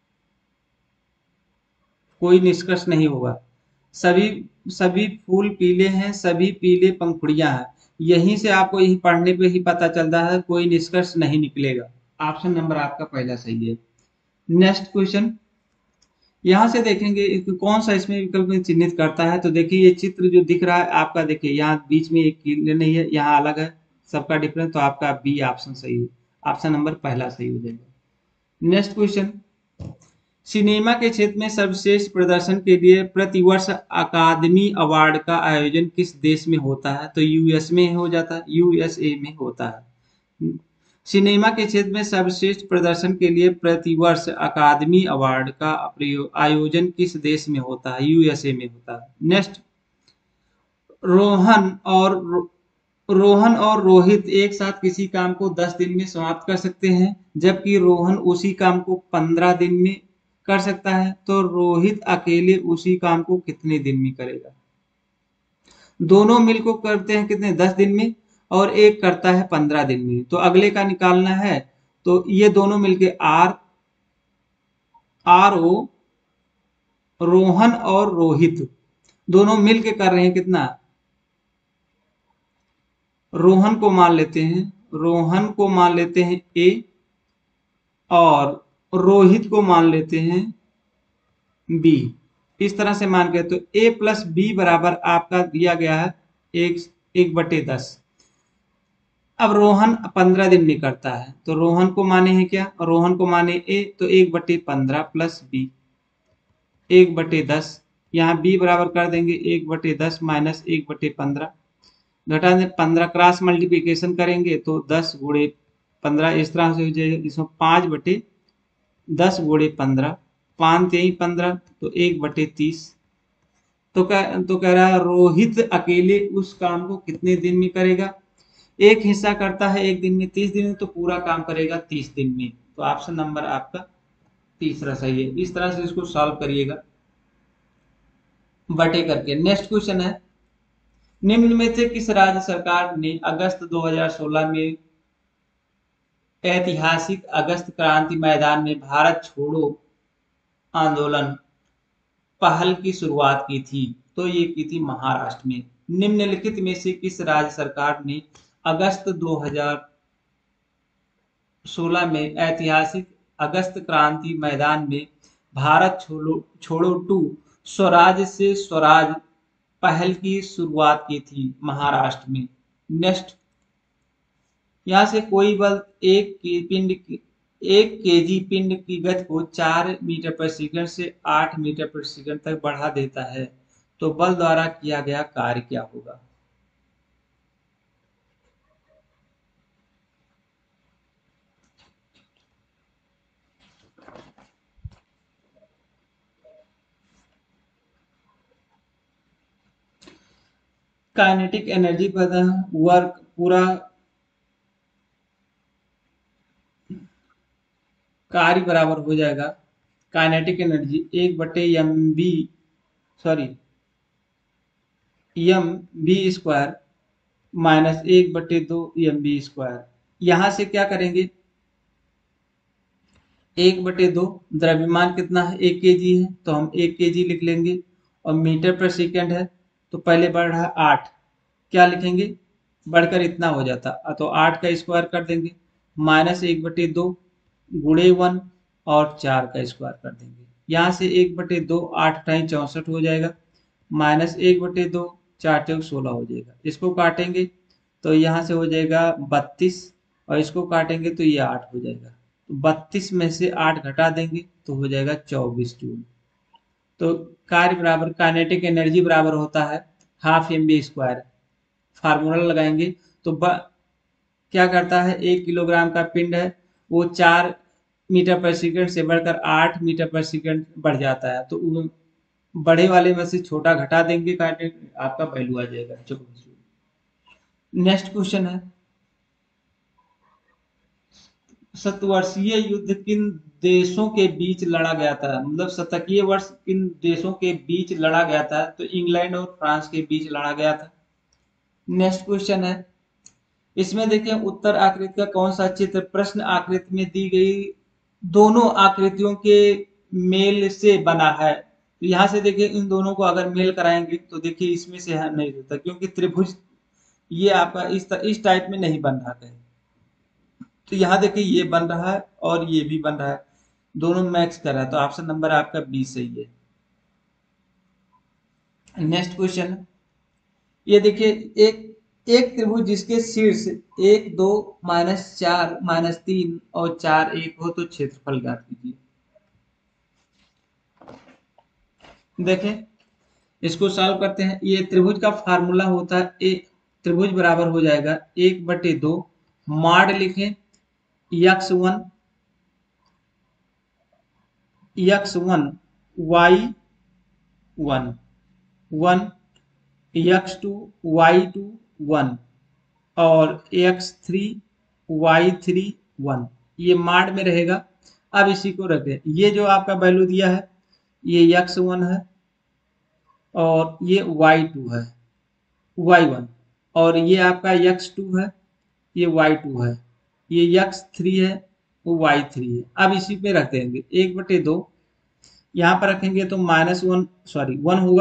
कोई निष्कर्ष नहीं होगा। सभी सभी फूल पीले हैं, सभी पीले पंखुड़ियां हैं। यहीं से आपको यही पढ़ने पे ही पता चलता है, कोई निष्कर्ष नहीं निकलेगा। ऑप्शन नंबर आपका पहला सही है। नेक्स्ट क्वेश्चन, यहाँ से देखेंगे कौन सा इसमें विकल्प में चिन्हित करता है। तो देखिए ये चित्र जो दिख रहा है आपका, देखिए यहाँ बीच में एक क्लियर नहीं है, यहाँ अलग है, सबका डिफरेंस। तो आपका बी ऑप्शन सही है, ऑप्शन नंबर पहला सही हो जाएगा। नेक्स्ट क्वेश्चन, सिनेमा के क्षेत्र में सर्वश्रेष्ठ प्रदर्शन के लिए प्रतिवर्ष अकादमी अवार्ड का आयोजन किस देश में होता है। तो यूएस में हो जाता है, यूएसए में होता है। सिनेमा के क्षेत्र में सर्वश्रेष्ठ प्रदर्शन के लिए प्रतिवर्ष अकादमी अवार्ड का आयोजन किस देश में होता है, यूएसए में होता है। नेक्स्ट, रोहन और रोहन और रोहित एक साथ किसी काम को 10 दिन में समाप्त कर सकते हैं, जबकि रोहन उसी काम को 15 दिन में कर सकता है। तो रोहित अकेले उसी काम को कितने दिन में करेगा। दोनों मिल को करते हैं कितने, 10 दिन में, और एक करता है 15 दिन में। तो अगले का निकालना है, तो ये दोनों मिलके आर ओ, रोहन और रोहित दोनों मिलके कर रहे हैं कितना, रोहन को मान लेते हैं, रोहन को मान लेते हैं ए, और रोहित को मान लेते हैं बी। इस तरह से मान के, तो ए प्लस बी बराबर आपका दिया गया है 1/10। अब रोहन 15 दिन में करता है, तो रोहन को माने हैं क्या, रोहन को माने ए, तो 1/15 प्लस बी 1/10। यहाँ बी बराबर कर देंगे 1/10 माइनस 1/15, घटा दें 15, क्रॉस मल्टीप्लीकेशन करेंगे तो 10 गुणे 15 इस तरह से हो जाएगा। इसमें 5/10 गुणे 15, 5 3 15, तो 1/30। तो कह रहा है रोहित अकेले उस काम को कितने दिन में करेगा। एक हिस्सा करता है एक दिन में, 30 दिन में, तो पूरा काम करेगा 30 दिन में। तो ऑप्शन नंबर आपका तीसरा सही है। इस तरह से इसको सॉल्व करिएगा बटे करके। नेक्स्ट क्वेश्चन है, निम्न में से किस राज्य सरकार ने अगस्त 2016 में ऐतिहासिक अगस्त क्रांति मैदान में भारत छोड़ो आंदोलन पहल की शुरुआत की थी। तो ये की थी महाराष्ट्र में। निम्नलिखित में से किस राज्य सरकार ने अगस्त 2016 में ऐतिहासिक अगस्त क्रांति मैदान में भारत छोड़ो टू स्वराज से स्वराज पहल की शुरुआत की थी, महाराष्ट्र में। नेक्स्ट, यहाँ से कोई बल एक केजी पिंड की गति को 4 मीटर पर सेकंड से 8 मीटर पर सेकंड तक बढ़ा देता है, तो बल द्वारा किया गया कार्य क्या होगा। काइनेटिक एनर्जी पता, वर्क पूरा कार्य बराबर हो जाएगा kinetic energy 1/mv, sorry M B square minus 1/2 mv²। यहां से क्या करेंगे, 1/2 द्रव्यमान कितना है, 1 kg है, तो हम 1 kg लिख लेंगे। और मीटर पर सेकंड है, तो पहले बढ़ रहा है 8, क्या लिखेंगे, बढ़कर इतना हो जाता, तो 8 का स्क्वायर कर देंगे, माइनस 1/2 गुणे 1, और 4 का स्क्वायर कर देंगे। यहाँ से 1/2 8 टाइम 64 हो जाएगा, माइनस 1/2 4 चौक 16 हो जाएगा। इसको काटेंगे तो यहाँ से हो जाएगा 32 और इसको काटेंगे तो ये 8 हो जाएगा। तो 32 में से 8 घटा देंगे तो हो जाएगा 24 जूल। तो कार्य बराबर काइनेटिक एनर्जी बराबर होता है half M B square. Formula लगाएंगे तो क्या करता है, 1 किलोग्राम का पिंड है वो 4 मीटर पर सेकंड से बढ़कर 8 मीटर पर सेकंड बढ़ जाता है। तो बड़े वाले में से छोटा घटा देंगे, काटे आपका वैल्यू आ जाएगा 24 जूल। नेक्स्ट क्वेश्चन है, शतवर्षीय युद्ध किन देशों के बीच लड़ा गया था? मतलब शतकीय वर्ष किन देशों के बीच लड़ा गया था? तो इंग्लैंड और फ्रांस के बीच लड़ा गया था। नेक्स्ट क्वेश्चन है, इसमें देखिए उत्तर आकृति का कौन सा चित्र प्रश्न आकृति में दी गई दोनों आकृतियों के मेल से बना है? तो यहाँ से देखिए इन दोनों को अगर मेल कराएंगे तो देखिए इसमें से नहीं होता, क्योंकि त्रिभुज ये आपका इस टाइप में नहीं बन रहा है। तो यहाँ देखिए ये बन रहा है और ये भी बन रहा है, दोनों मैच कर रहा है। तो ऑप्शन नंबर आपका बी सही है। नेक्स्ट क्वेश्चन, ये देखिए एक एक त्रिभुज जिसके शीर्ष 1 2 -4 -3 और 4 1 हो तो क्षेत्रफल ज्ञात कीजिए। देखें इसको सॉल्व करते हैं। ये त्रिभुज का फार्मूला होता है त्रिभुज बराबर हो जाएगा 1/2 मॉड लिखें x1 y1 1 x2 y2 1 और x3 y3 1, ये माड में रहेगा। अब इसी को रखें, ये जो आपका वैल्यू दिया है ये x1 है और ये y2 है y1, और ये आपका x2 है ये y2 है, ये x3 है वो y3 है। अब इसी पे रख देंगे 1/2, यहाँ पर रखेंगे तो -1 सॉरी 1 होगा,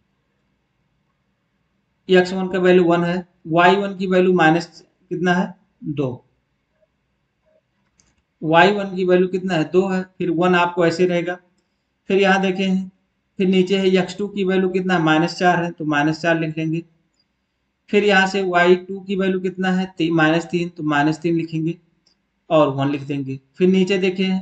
x1 का वैल्यू 1 है, y1 की वैल्यू माइनस कितना है 2, y1 की वैल्यू कितना है 2 है, फिर 1 आपको ऐसे रहेगा। फिर यहाँ देखें फिर नीचे है x2 की वैल्यू कितना है -4 है तो -4 लिख लेंगे। फिर यहाँ से y2 की वैल्यू कितना है -3 तो -3 लिखेंगे और 1 लिख देंगे। फिर नीचे देखें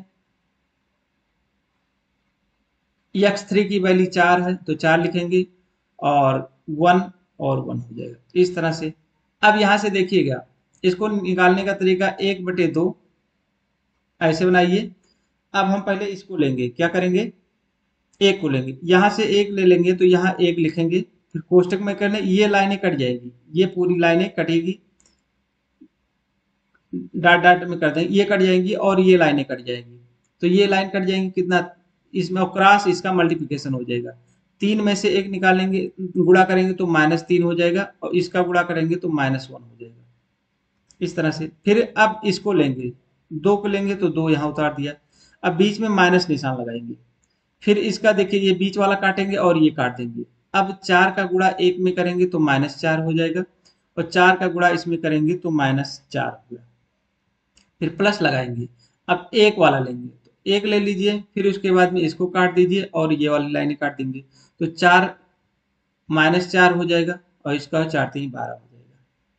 x3 की वैल्यू 4 है तो 4 लिखेंगे और 1 और 1 हो जाएगा इस तरह से। अब यहाँ से देखिएगा इसको निकालने का तरीका 1/2 ऐसे बनाइए। अब हम पहले इसको लेंगे, क्या करेंगे एक को लेंगे, यहाँ से एक ले लेंगे तो यहाँ एक लिखेंगे, फिर कोष्टक में करने ये लाइनें कट जाएगी, ये पूरी लाइनें कटेगी, डाट डाट में कर देंगे ये कट जाएंगी और ये लाइनें कट जाएंगी। तो ये लाइन कट जाएंगी कितना इसमें और क्रॉस इसका मल्टीप्लिकेशन हो जाएगा। 3 में से 1 निकालेंगे गुणा करेंगे तो -3 हो जाएगा और इसका गुणा करेंगे तो -1 हो जाएगा इस तरह से। फिर अब इसको लेंगे 2 को लेंगे तो 2 यहाँ उतार दिया, अब बीच में माइनस निशान लगाएंगे। फिर इसका देखिए ये बीच वाला काटेंगे और ये काट देंगे। अब 4 का गुणा 1 में करेंगे तो -4 हो जाएगा और 4 का गुणा इसमें करेंगे तो -4 होगा। फिर प्लस लगाएंगे, अब एक वाला लेंगे तो एक ले लीजिए, फिर उसके बाद में इसको काट दीजिए और ये वाली लाइनें काट देंगे तो 4 -4 हो जाएगा और इसका 4 3 12 हो जाएगा,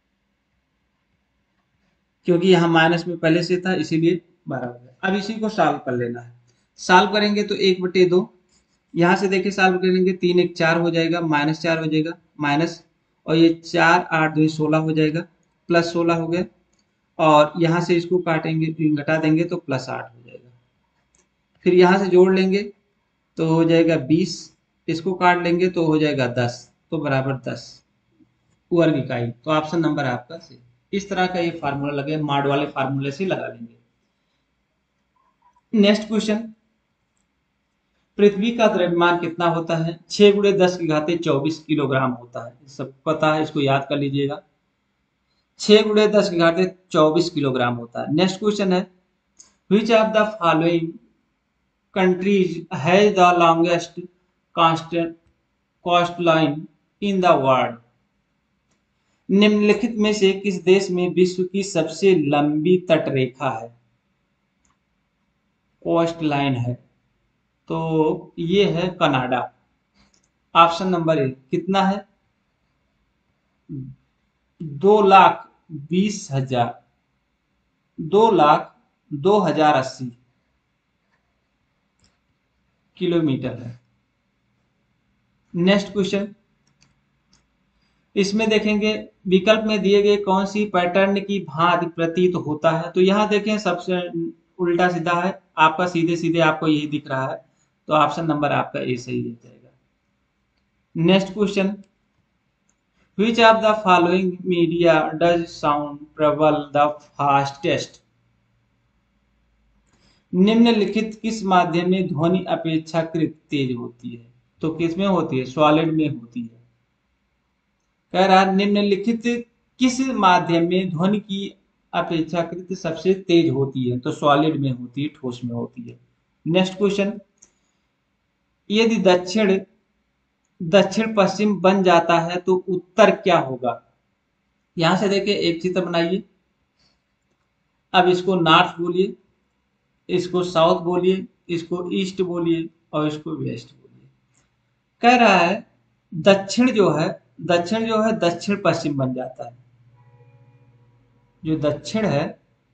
क्योंकि यहाँ माइनस में पहले से था इसीलिए 12 हो गया। अब इसी को सॉल्व कर लेना है। सॉल्व करेंगे तो 1/2 यहाँ से देखिए सॉल्व करेंगे 3 1 4 हो जाएगा, -4 हो जाएगा माइनस और ये 4 8 2 16 हो जाएगा, +16 हो गया और यहाँ से इसको काटेंगे घटा देंगे तो +8 हो जाएगा। फिर यहाँ से जोड़ लेंगे तो हो जाएगा 20, इसको काट लेंगे तो हो जाएगा 10, तो बराबर 10 वर्ग इकाई। तो ऑप्शन नंबर आपका सही। इस तरह का ये फार्मूला लगे, माड वाले फार्मूले से लगा लेंगे। नेक्स्ट क्वेश्चन, पृथ्वी का द्रव्यमान कितना होता है? 6 × 10⁻24 किलोग्राम होता है, सब पता है, इसको याद कर लीजिएगा। 6 × 10⁻24 किलोग्राम होता है। नेक्स्ट क्वेश्चन है, which of the following countries has the longest coastline in the world? निम्नलिखित में से किस देश में विश्व की सबसे लंबी तटरेखा है, कोस्ट लाइन है? तो ये है कनाडा। ऑप्शन नंबर 1 कितना है 2,20,000, 2,02,080 किलोमीटर है। नेक्स्ट क्वेश्चन, इसमें देखेंगे विकल्प में दिए गए कौन सी पैटर्न की भांति प्रतीत होता है। तो यहाँ देखें सबसे उल्टा सीधा है, आपका सीधे सीधे आपको यही दिख रहा है, तो ऑप्शन नंबर आपका ए सही हो जाएगा। Next question, which of the following media does sound travel the fastest. निम्नलिखित किस माध्यम में ध्वनि अपेक्षाकृत तेज होती है। तो किस में होती है, सॉलिड में होती है। कह रहा निम्नलिखित किस माध्यम में ध्वनि की अपेक्षाकृत सबसे तेज होती है। तो सॉलिड में होती है, ठोस में होती है। नेक्स्ट क्वेश्चन, यदि दक्षिण दक्षिण पश्चिम बन जाता है तो उत्तर क्या होगा। यहां से देखिए एक चित्र बनाइए। अब इसको नॉर्थ बोलिए, इसको साउथ बोलिए, इसको ईस्ट बोलिए और इसको वेस्ट बोलिए। कह रहा है दक्षिण जो है दक्षिण पश्चिम बन जाता है। जो दक्षिण है,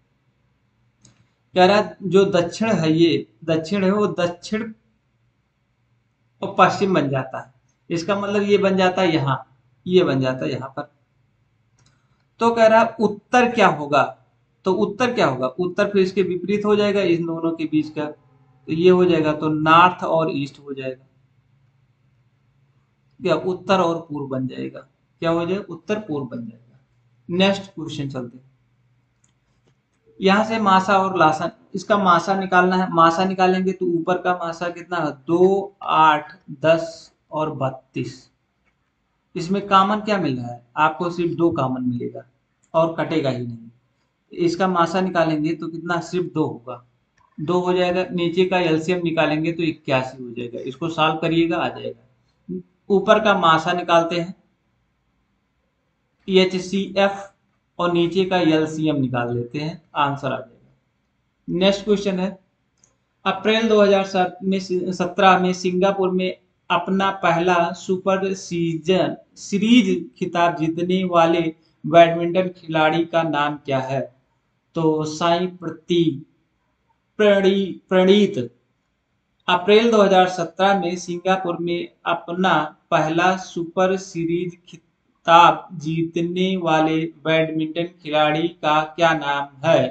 कह रहा जो दक्षिण है, ये दक्षिण है, वो दक्षिण और पश्चिम बन जाता है। इसका मतलब ये बन जाता है यहाँ, ये बन जाता है यहाँ पर। तो कह रहा उत्तर क्या होगा। तो उत्तर क्या होगा, उत्तर फिर इसके विपरीत हो जाएगा इन दोनों के बीच का। तो ये हो जाएगा, तो नॉर्थ और ईस्ट हो जाएगा। क्या उत्तर और पूर्व बन जाएगा। क्या हो जाएगा, उत्तर पूर्व बन जाएगा। नेक्स्ट क्वेश्चन चलते हैं। यहां से मासा और लासा, इसका मासा निकालना है। मासा निकालेंगे तो ऊपर का मासा कितना है, 2, 8, 10 और 32। इसमें कॉमन क्या मिल रहा है, आपको सिर्फ 2 कॉमन मिलेगा और कटेगा ही नहीं। इसका मासा निकालेंगे तो कितना, सिर्फ 2 होगा, 2 हो जाएगा। नीचे का एलसीएम निकालेंगे तो 81 हो जाएगा। इसको सॉल्व करिएगा, आ जाएगा। ऊपर का मासा निकालते हैं HCF और नीचे का एलसीएम निकाल लेते हैं, आंसर आ जाएगा। नेक्स्ट क्वेश्चन है, अप्रैल 2017 में सिंगापुर में अपना पहला सुपर सीरीज खिताब जीतने वाले बैडमिंटन खिलाड़ी का नाम क्या है। तो साई प्रणीत अप्रैल 2017 में सिंगापुर में अपना पहला सुपर सीरीज खिताब जीतने वाले बैडमिंटन खिलाड़ी का क्या नाम है।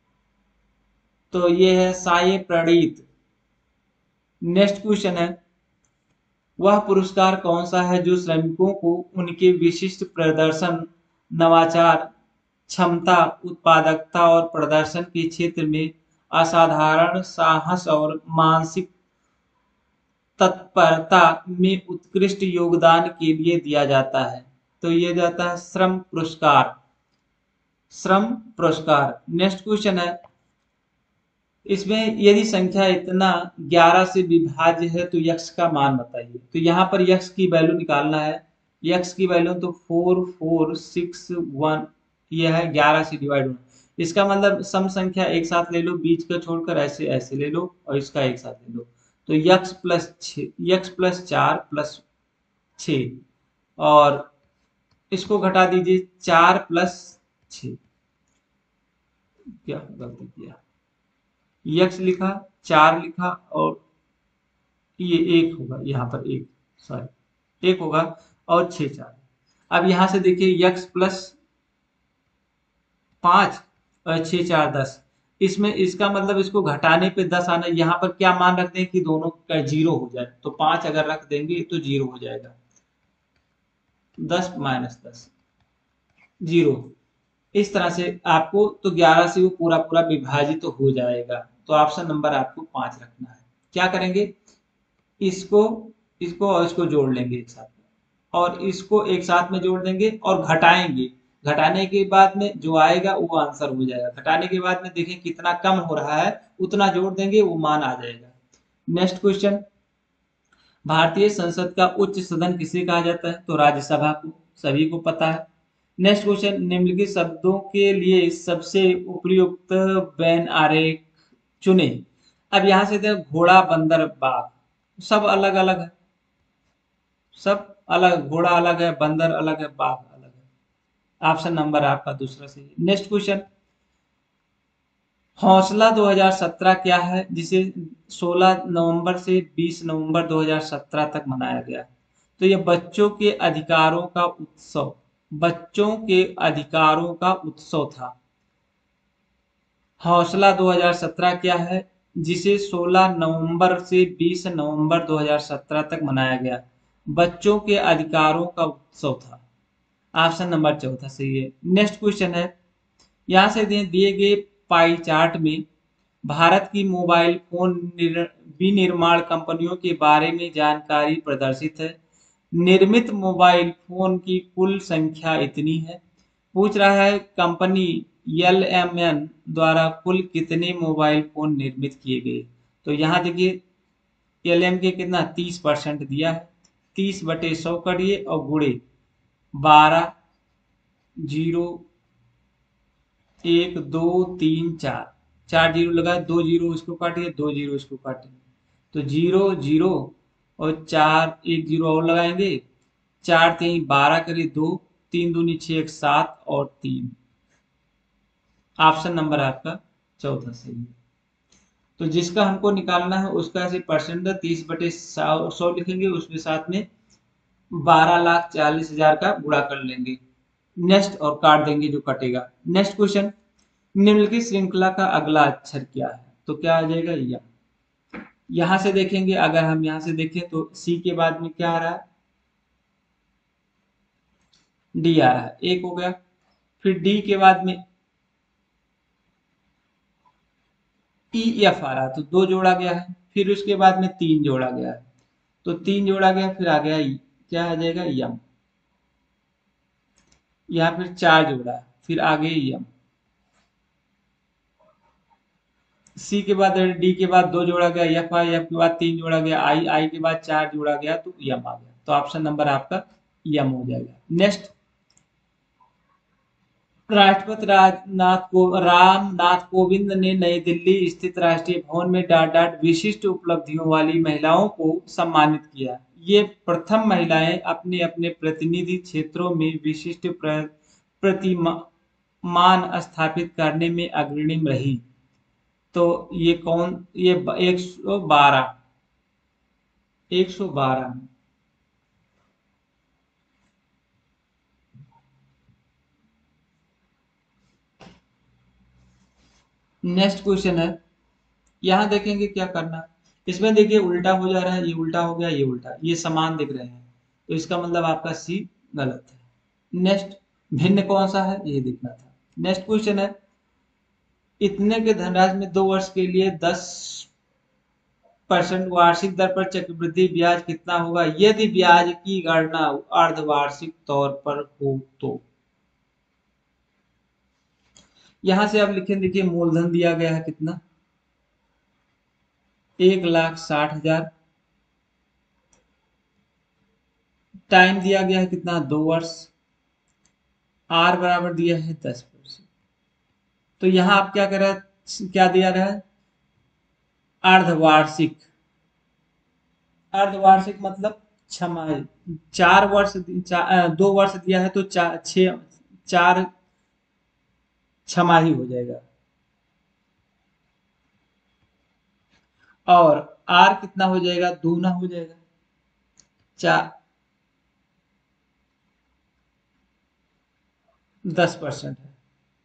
तो ये है साई प्रणीत। नेक्स्ट क्वेश्चन है, वह पुरस्कार कौन सा है जो श्रमिकों को उनके विशिष्ट प्रदर्शन, नवाचार, क्षमता, उत्पादकता और प्रदर्शन के क्षेत्र में असाधारण साहस और मानसिक तत्परता में उत्कृष्ट योगदान के लिए दिया जाता है। तो ये जाता है श्रम पुरस्कार, श्रम पुरस्कार। नेक्स्ट क्वेश्चन है, इसमें यदि संख्या इतना 11 से विभाज्य है तो यक्स का मान बताइए। तो यहाँ पर यक्स की वैल्यू निकालना है। यक्स की वैल्यू तो 4461, यह है 11 से डिवाइड होना। इसका मतलब सम संख्या एक साथ ले लो, बीच का छोड़कर ऐसे ऐसे ले लो और इसका एक साथ ले लो। तो यक्स प्लस 4 प्लस 6 और इसको घटा दीजिए 4 प्लस 6। क्या गलती किया, यक्स लिखा, 4 लिखा और ये 1 होगा, यहाँ पर 1, सॉरी 1 होगा और 6 4। अब यहाँ से देखिए यक्स प्लस 5 और 6 4 10। इसमें इसका मतलब इसको घटाने पे 10 आना। यहाँ पर क्या मान रखते हैं कि दोनों का 0 हो जाए। तो 5 अगर रख देंगे तो 0 हो जाएगा, 10 माइनस 10 0। इस तरह से आपको तो 11 से वो पूरा पूरा विभाजित तो हो जाएगा। तो ऑप्शन नंबर आपको 5 रखना है। क्या करेंगे, इसको इसको और इसको जोड़ लेंगे एक साथ में, और इसको एक साथ में जोड़ देंगे और घटाएंगे। घटाने के बाद में जो आएगा वो आंसर हो जाएगा। घटाने के बाद में देखें कितना कम हो रहा है, उतना जोड़ देंगे, वो मान आ जाएगा। नेक्स्ट क्वेश्चन, भारतीय संसद का उच्च सदन किसे कहा जाता है। तो राज्यसभा को, सभी को पता है। नेक्स्ट क्वेश्चन, निम्नलिखित शब्दों के लिए सबसे उपयुक्त व्यन आरेख चुने। अब यहां से देखो घोड़ा, बंदर, बाघ सब अलग अलग है, सब अलग, घोड़ा अलग है, बंदर अलग है, बाघ अलग है। ऑप्शन नंबर आपका दूसरा सही है। नेक्स्ट क्वेश्चन, हौसला 2017 क्या है जिसे 16 नवंबर से 20 नवंबर 2017 तक मनाया गया? तो ये बच्चों के अधिकारों का उत्सव, बच्चों के अधिकारों का उत्सव था। हौसला 2017 क्या है जिसे 16 नवंबर से 20 नवंबर 2017 तक मनाया गया? बच्चों के अधिकारों का उत्सव था। ऑप्शन नंबर चौथा सही है। नेक्स्ट क्वेश्चन है, यहाँ से दिए गए पाई चार्ट में भारत की मोबाइल फोन विनिर्माण कंपनियों के बारे में जानकारी प्रदर्शित है। निर्मित मोबाइल फोन की कुल संख्या इतनी है। पूछ रहा है कंपनी LMN द्वारा कुल कितने मोबाइल फोन निर्मित किए गए? तो यहाँ देखिए LM के कितना 30% दिया है। 30/100 करिए और गुणे 12, 0, 1 2 3 4, 4 जीरो लगाए, 2 जीरो इसको काटिए, 2 जीरो इसको काटिए, तो 0 0 और 4 1 जीरो और लगाएंगे, 4 3 12 करिए, 2 3 दूनी 6 1 7 और 3। ऑप्शन नंबर आपका चौथा सही है। तो जिसका हमको निकालना है उसका ऐसे परसेंट 30/100 लिखेंगे, उसमें साथ में 12,40,000 का गुणा कर लेंगे। नेक्स्ट और काट देंगे जो कटेगा। नेक्स्ट क्वेश्चन, निम्नलिखित श्रृंखला का अगला अक्षर क्या है? तो क्या आ जाएगा? या यहां से देखेंगे, अगर हम यहां से देखें तो सी के बाद में क्या आ रहा है? डी आ रहा है, एक हो गया। फिर डी के बाद में EF आ रहा है, तो 2 जोड़ा गया है। फिर उसके बाद में 3 जोड़ा गया है, तो 3 जोड़ा गया, फिर आ गया क्या आ जाएगा? यम। यहाँ फिर 4 जोड़ा है, फिर आगे यम। सी के बाद डी के बाद 2 जोड़ा गया, एफ आई, एफ के बाद 3 जोड़ा गया, आई, आई के बाद 4 जोड़ा गया, तो यम आ गया। तो ऑप्शन नंबर आपका यम हो जाएगा। नेक्स्ट, राष्ट्रपति रामनाथ कोविंद ने नई दिल्ली स्थित राष्ट्रीय भवन में डाट डाट विशिष्ट उपलब्धियों वाली महिलाओं को सम्मानित किया। ये प्रथम महिलाएं अपने अपने प्रतिनिधि क्षेत्रों में विशिष्ट प्रतिमान स्थापित करने में अग्रणी रही। तो ये कौन? ये 112, 112। नेक्स्ट क्वेश्चन है, यहाँ देखेंगे क्या करना है। इसमें देखिए उल्टा हो जा रहा है, ये उल्टा हो गया, ये उल्टा, ये समान दिख रहे हैं, तो इसका मतलब आपका सी गलत है। नेक्स्ट, भिन्न कौन सा है ये देखना था। नेक्स्ट क्वेश्चन है, इतने के धनराशि में 2 वर्ष के लिए 10% वार्षिक दर पर चक्रवृद्धि ब्याज कितना होगा यदि ब्याज की गणना अर्धवार्षिक तौर पर हो? तो यहां से आप लिखें, देखिए मूलधन दिया गया है कितना? 1,60,000। टाइम दिया गया है कितना? 2 वर्ष। आर बराबर दिया है 10%। तो यहां आप क्या कर रहे हैं, क्या दिया रहा है? अर्धवार्षिक। अर्धवार्षिक मतलब छमाही। 4 वर्ष 2 वर्ष दिया है तो 4 छमाही हो जाएगा। और आर कितना हो जाएगा? दूना हो जाएगा। 10% है।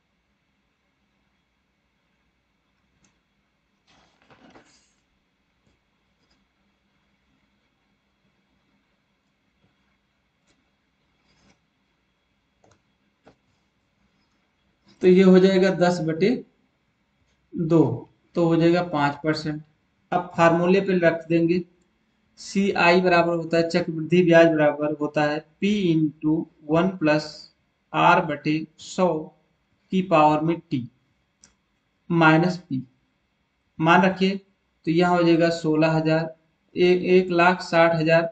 तो ये हो जाएगा 10/2, तो हो जाएगा 5%। अब फार्मूले पे रख देंगे, CI बराबर होता है, चक्रवृद्धि ब्याज बराबर होता है P × 1 + R/100 की पावर में T माइनस P। मान रखिए, तो यहाँ हो जाएगा 16,000, 1,60,000,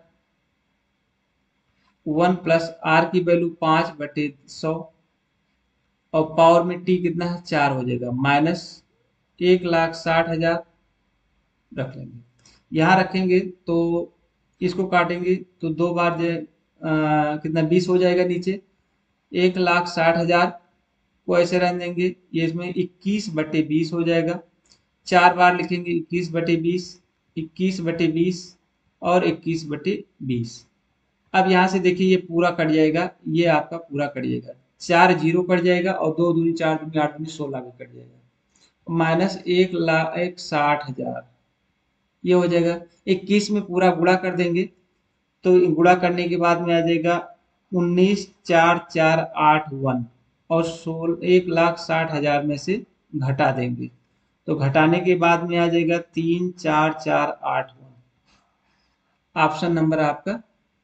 1 + R की वैल्यू 5/100 और पावर में T कितना है? 4 हो जाएगा, माइनस 1,60,000 रख लेंगे। यहाँ रखेंगे तो इसको काटेंगे तो 2 बार जो कितना 20 हो जाएगा नीचे, 1,60,000 को ऐसे रन देंगे, ये इसमें 21/20 हो जाएगा। 4 बार लिखेंगे 21/20, 21/20 और 21/20। अब यहाँ से देखिए ये पूरा कट जाएगा, ये आपका पूरा कट जाएगा, 4 जीरो कट जाएगा और 2 दूनी 4 दूनी 8 दूनी 16 भी कट जाएगा, माइनस 1,60,000 ये हो जाएगा। 21 में पूरा गुणा कर देंगे तो गुणा करने के बाद में आ जाएगा 19,4,481 और 1,60,000 में से घटा देंगे तो घटाने के बाद में आ जाएगा 3,4,481। ऑप्शन नंबर आपका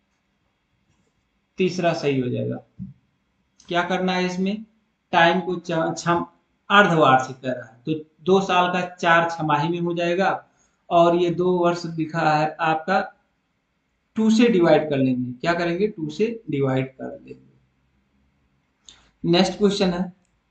तीसरा सही हो जाएगा। क्या करना है इसमें, टाइम को अर्धवार्षिक कर रहा है तो 2 साल का 4 छमाही में हो जाएगा और ये 2 वर्ष लिखा है आपका 2 से डिवाइड कर लेंगे, क्या करेंगे 2 से डिवाइड कर लेंगे। नेक्स्ट क्वेश्चन है,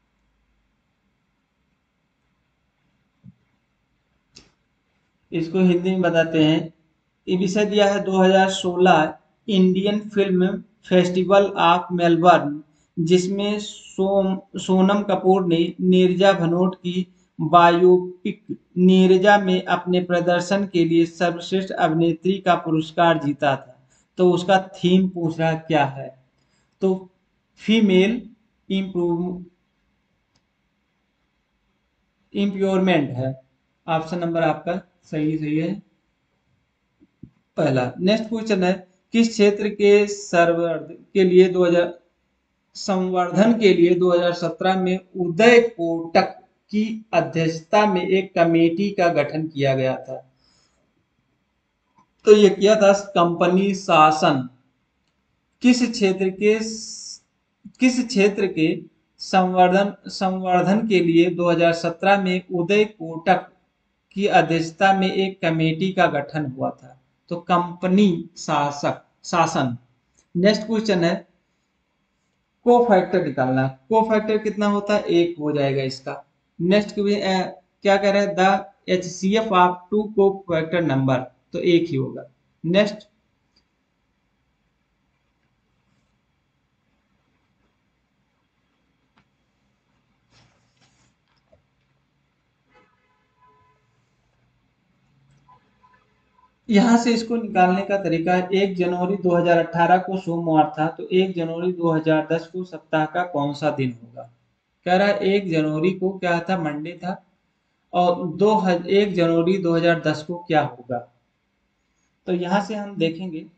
इसको हिंदी में बताते हैं। ये विषय दिया है 2016 Indian film festival of Melbourne, जिसमें सोनम कपूर ने नीरजा भनोट की बायोपिक नीरजा में अपने प्रदर्शन के लिए सर्वश्रेष्ठ अभिनेत्री का पुरस्कार जीता था। तो उसका थीम पूछ रहा क्या है, तो फीमेल इम्प्रूव इम्प्योरमेंट है। ऑप्शन नंबर आपका सही सही है पहला। नेक्स्ट क्वेश्चन है, किस क्षेत्र के सर्वर्धन के लिए 2000 संवर्धन के लिए 2017 में उदय कोटक की अध्यक्षता में एक कमेटी का गठन किया गया था। तो ये किया था कंपनी शासन। किस क्षेत्र के किस क्षेत्र के संवर्धन संवर्धन के लिए 2017 में उदय कोटक की अध्यक्षता में एक कमेटी का गठन हुआ था, तो कंपनी शासन। नेक्स्ट क्वेश्चन है, को फैक्टर निकालना, को फैक्टर कितना होता है, 1 हो जाएगा इसका। नेक्स्ट क्या कह रहे हैं, द HCF ऑफ 2 को फैक्टर नंबर, तो 1 ही होगा। नेक्स्ट, यहाँ से इसको निकालने का तरीका है, 1 जनवरी 2018 को सोमवार था तो 1 जनवरी 2010 को सप्ताह का कौन सा दिन होगा। कह रहा है 1 जनवरी को क्या था, मंडे था, और 1 जनवरी 2010 को क्या होगा। तो यहाँ से हम देखेंगे,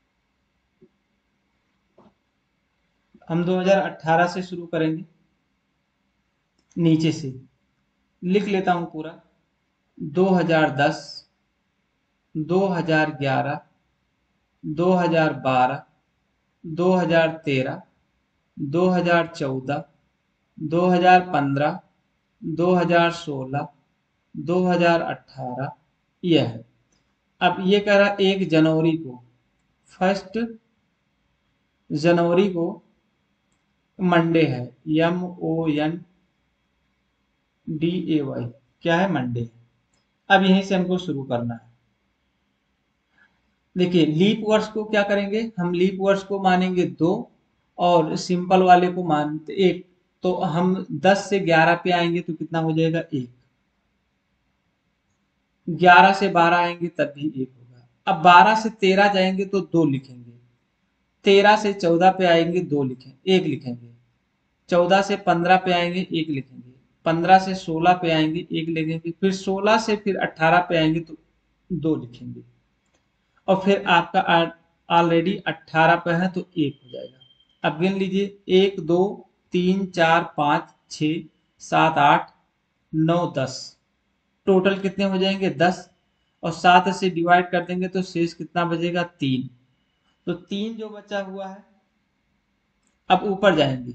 हम 2018 से शुरू करेंगे, नीचे से लिख लेता हूँ पूरा। 2010, 2011, 2012, 2013, 2014, 2015, 2016, 2018, यह है। अब ये कह रहा 1 जनवरी को, 1 जनवरी को मंडे है, MONDAY, क्या है, मंडे। अब यहीं से हमको शुरू करना है। देखिए लीप वर्ष को क्या करेंगे, हम लीप वर्ष को मानेंगे 2 और सिंपल वाले को मानते 1, तो हम 10 से 11 पे आएंगे तो कितना हो जाएगा, 1। 11 से 12 आएंगे तब भी 1 होगा। अब 12 से 13 जाएंगे तो 2 लिखेंगे, 13 से 14 पे आएंगे 2 लिखेंगे, 1 लिखेंगे, 14 से 15 पे आएंगे 1 लिखेंगे, 15 से 16 पे आएंगे 1 लिखेंगे, फिर 16 से फिर 18 पे आएंगे तो 2 लिखेंगे, और फिर आपका ऑलरेडी 18 पे है तो 1 हो जाएगा। अब गिन लीजिए, 1 2 3 4 5 6 7 8 9 10, टोटल कितने हो जाएंगे 10, और 7 से डिवाइड कर देंगे तो शेष कितना बचेगा, 3। तो 3 जो बचा हुआ है, अब ऊपर जाएंगे,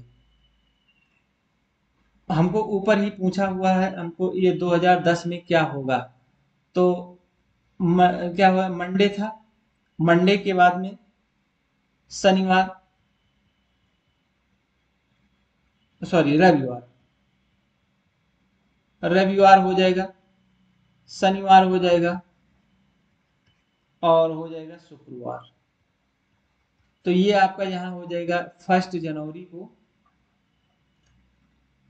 हमको ऊपर ही पूछा हुआ है, हमको ये 2010 में क्या होगा, तो क्या हुआ, मंडे था, मंडे के बाद में शनिवार, सॉरी रविवार, रविवार हो जाएगा, शनिवार हो जाएगा, और हो जाएगा शुक्रवार। तो ये आपका यहाँ हो जाएगा 1 जनवरी को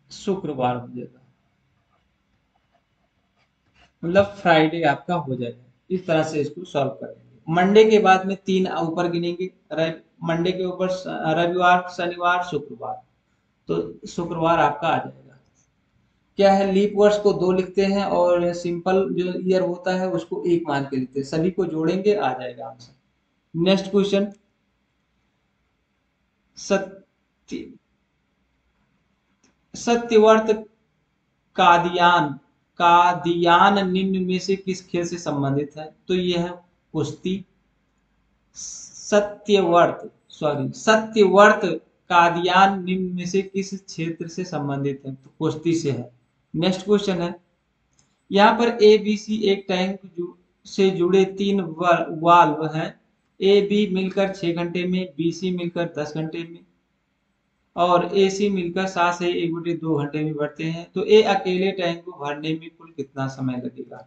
शुक्रवार हो जाएगा, मतलब फ्राइडे आपका हो जाएगा। इस तरह से इसको सॉल्व करेंगे। मंडे के बाद में 3 ऊपर गिनेंगे, मंडे के ऊपर रविवार, शनिवार, शुक्रवार, तो शुक्रवार आपका आ जाएगा। क्या है, लीप वर्ष को 2 लिखते हैं और सिंपल जो ईयर होता है उसको 1 मान के लिखते हैं, सभी को जोड़ेंगे आ जाएगा आंसर। नेक्स्ट क्वेश्चन, सत्य सत्यव्रत कादियान कादियान निम्न में से किस खेल से संबंधित है? तो ये है कुश्ती। सत्यव्रत सत्यव्रत कादियान निम्न में से किस क्षेत्र से संबंधित है? तो कुश्ती से है। नेक्स्ट क्वेश्चन है, यहाँ पर ए बी सी एक टैंक से जुड़े 3 वाल्व हैं। ए बी मिलकर 6 घंटे में, बी सी मिलकर 10 घंटे में और ए सी मिलकर 7 से 1/2 घंटे में भरते हैं, तो ए अकेले टैंक को भरने में कुल कितना समय लगेगा?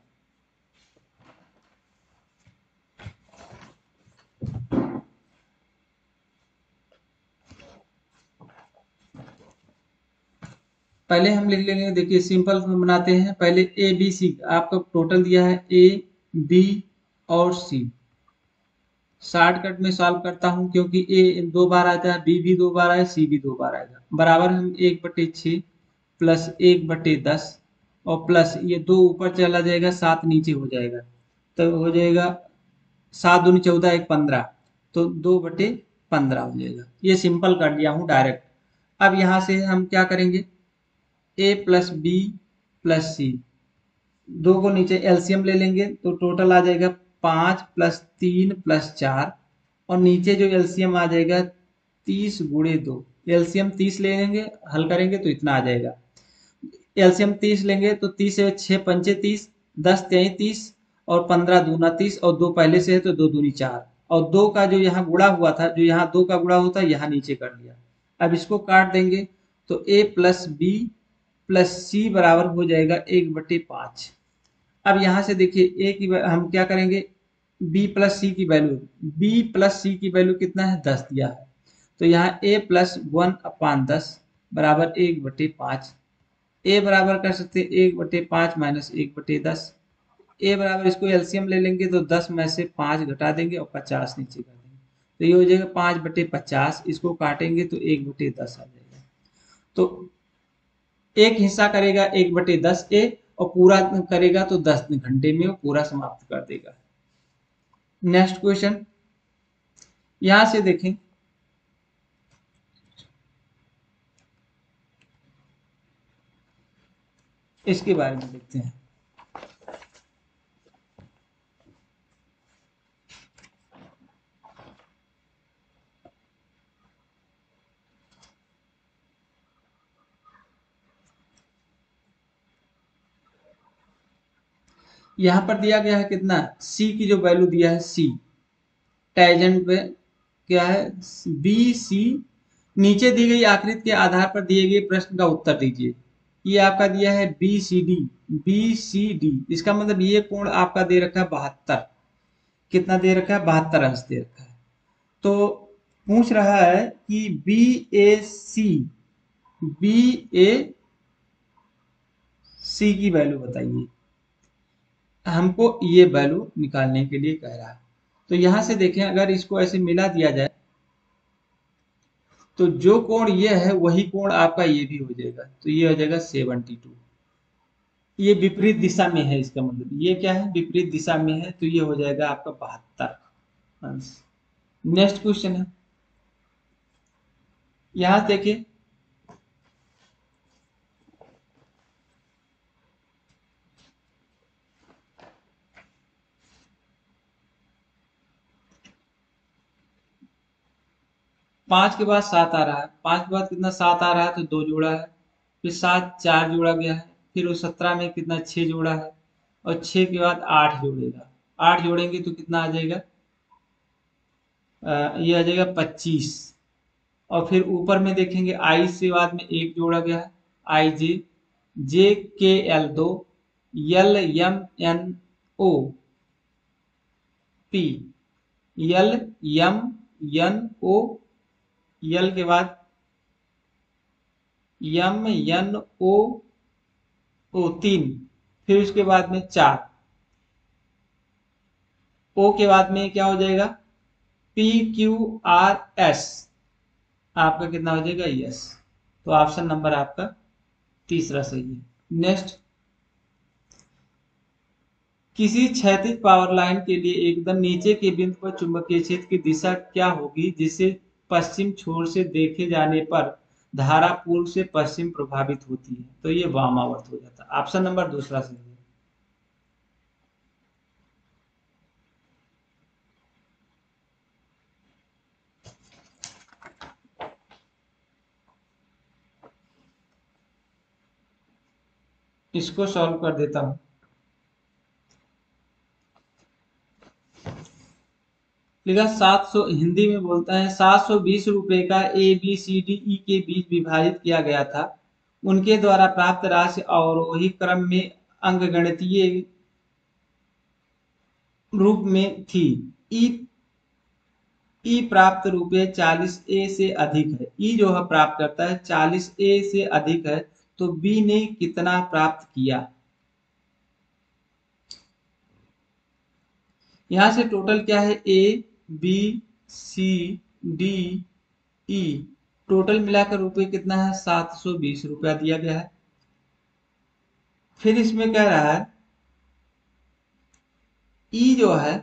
पहले हम लिख लेंगे, देखिए सिंपल बनाते हैं। पहले ए बी सी आपका टोटल दिया है, ए बी और सी। शॉर्टकट में सॉल्व करता हूं क्योंकि ए 2 बार आता है, बी भी 2 बार आए, सी भी 2 बार आएगा। बराबर हम 1/6 प्लस 1/10 और प्लस ये 2 ऊपर चला जाएगा, 7 नीचे हो जाएगा, तो हो जाएगा 7 दूनी 14, 1 15, तो 2/15 हो जाएगा। ये सिंपल कर दिया हूँ डायरेक्ट। अब यहाँ से हम क्या करेंगे, A plus B plus C, 2 को नीचे एलसीएम ले लेंगे तो टोटल आ जाएगा 5 + 3 + 4 और नीचे जो एलसीएम आ जाएगा 30 × 2, एलसीएम 30 ले लेंगे, हल करेंगे तो इतना आ जाएगा। एलसीएम 30 लेंगे तो 30 से 6 × 5 = 30, 10 × 3 = 30 और 15 दूना 30 और 2 पहले से है तो 2 दूनी 4 और 2 का जो यहाँ गुणा हुआ था, जो यहाँ 2 का गुणा होता है यहाँ नीचे कर दिया। अब इसको काट देंगे तो a plus B plus C बराबर हो जाएगा 1/5। अब यहाँ से देखिए ए की हम क्या करेंगे, बी प्लस सी की वैल्यू, बी प्लस सी की वैल्यू कितना है, 10 दिया है, तो यहाँ a + 1/10 बराबर 1/5। ए बराबर कर सकते हैं 1/5 - 1/10। ए बराबर, इसको एलसीएम ले लेंगे तो 10 में से 5 घटा देंगे और 50 नीचे कर देंगे, तो ये हो जाएगा 5/50। इसको काटेंगे तो 1/10 आ जाएगा। तो एक हिस्सा करेगा 1/10 ए और पूरा करेगा तो 10 घंटे में वो पूरा समाप्त कर देगा। नेक्स्ट क्वेश्चन, यहां से देखें, इसके बारे में देखते हैं। यहां पर दिया गया है कितना, सी की जो वैल्यू दिया है, सी टैजेंट पे क्या है, बी सी, नीचे दी गई आकृति के आधार पर दिए गए प्रश्न का उत्तर दीजिए। ये आपका दिया है B C D, B C D, इसका मतलब ये कोण आपका दे रखा है 72। कितना दे रखा है, 72 अंश दे रखा है। तो पूछ रहा है कि बी ए सी, बी ए सी की वैल्यू बताइए, हमको ये वैल्यू निकालने के लिए कह रहा है। तो यहां से देखें, अगर इसको ऐसे मिला दिया जाए तो जो कोण ये है वही कोण आपका ये भी हो जाएगा, तो ये हो जाएगा 72। ये विपरीत दिशा में है, इसका मतलब ये क्या है, विपरीत दिशा में है, तो ये हो जाएगा आपका 72 अंश। नेक्स्ट क्वेश्चन है, यहां देखिए, 5 के बाद 7 आ रहा है, 5 के बाद कितना 7 आ रहा है, तो 2 जोड़ा है, फिर 7 4 जोड़ा गया है, फिर वो 17 में कितना 6 जोड़ा है और 6 के बाद 8 जोड़ेगा, 8 जोड़ेंगे तो कितना आ जाएगा, ये आ जाएगा 25। और फिर ऊपर में देखेंगे आई से बाद में 1 जोड़ा गया है, आई J, J K L 2, L M N O P, L M N O, L के बाद यम यन ओ ओ 3, फिर उसके बाद में 4, ओ के बाद में क्या हो जाएगा पी क्यू आर एस, आपका कितना हो जाएगा यस। तो ऑप्शन नंबर आपका तीसरा सही है। नेक्स्ट, किसी क्षैतिज पावर लाइन के लिए एकदम नीचे के बिंदु पर चुंबकीय क्षेत्र की दिशा क्या होगी जिसे पश्चिम छोर से देखे जाने पर धारा पूर्व से पश्चिम प्रभावित होती है? तो ये वामावर्त हो जाता है। ऑप्शन नंबर दूसरा सही है। इसको सॉल्व कर देता हूं। लिखा 700, हिंदी में बोलता है 720 रुपए का ABCDE के बीच विभाजित किया गया था। उनके द्वारा प्राप्त राशि अवरोही क्रम में अंकगणितीय रूप में थी। ई ई प्राप्त रुपये 40A से अधिक है। ई जो है प्राप्त करता है 40A से अधिक है, तो बी ने कितना प्राप्त किया? यहां से टोटल क्या है, ABCDE, टोटल मिलाकर रुपये कितना है 720 रुपया दिया गया है। फिर इसमें कह रहा है ई जो है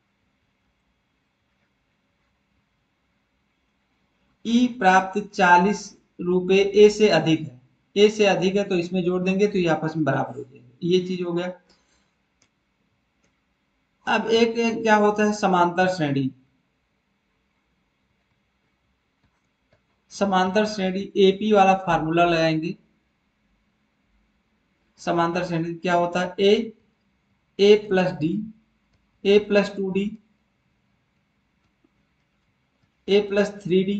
ई प्राप्त 40 रुपए ए से अधिक है। ए से अधिक है तो इसमें जोड़ देंगे तो ये आपस में बराबर हो जाएगा। ये चीज हो गया। अब एक क्या होता है समांतर श्रेणी। समांतर श्रेणी एपी वाला फार्मूला लगाएंगे। समांतर श्रेणी क्या होता है A plus D, A plus 2D, A plus 3D,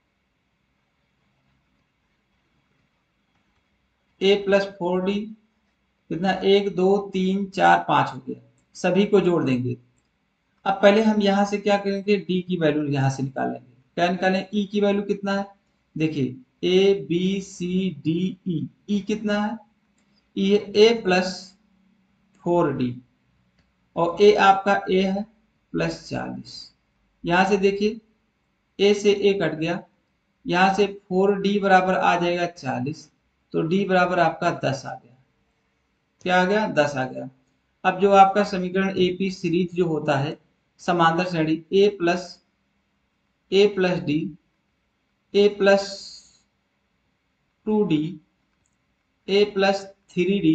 A plus 4D, कितना 1 2 3 4 5 हो गया। सभी को जोड़ देंगे। अब पहले हम यहां से क्या करेंगे, डी की वैल्यू यहां से निकालेंगे। क्या निकालें, ई की वैल्यू कितना है, देखिए ABCDE, ई कितना है, ई है ए प्लस 4D, और ए आपका ए है प्लस 40। यहां से देखिए ए से ए कट गया, यहां से 4D बराबर आ जाएगा 40, तो डी बराबर आपका 10 आ गया। क्या आ गया, 10 आ गया। अब जो आपका समीकरण एपी सीरीज जो होता है समांतर श्रेणी ए plus D, A+2D, A+3D,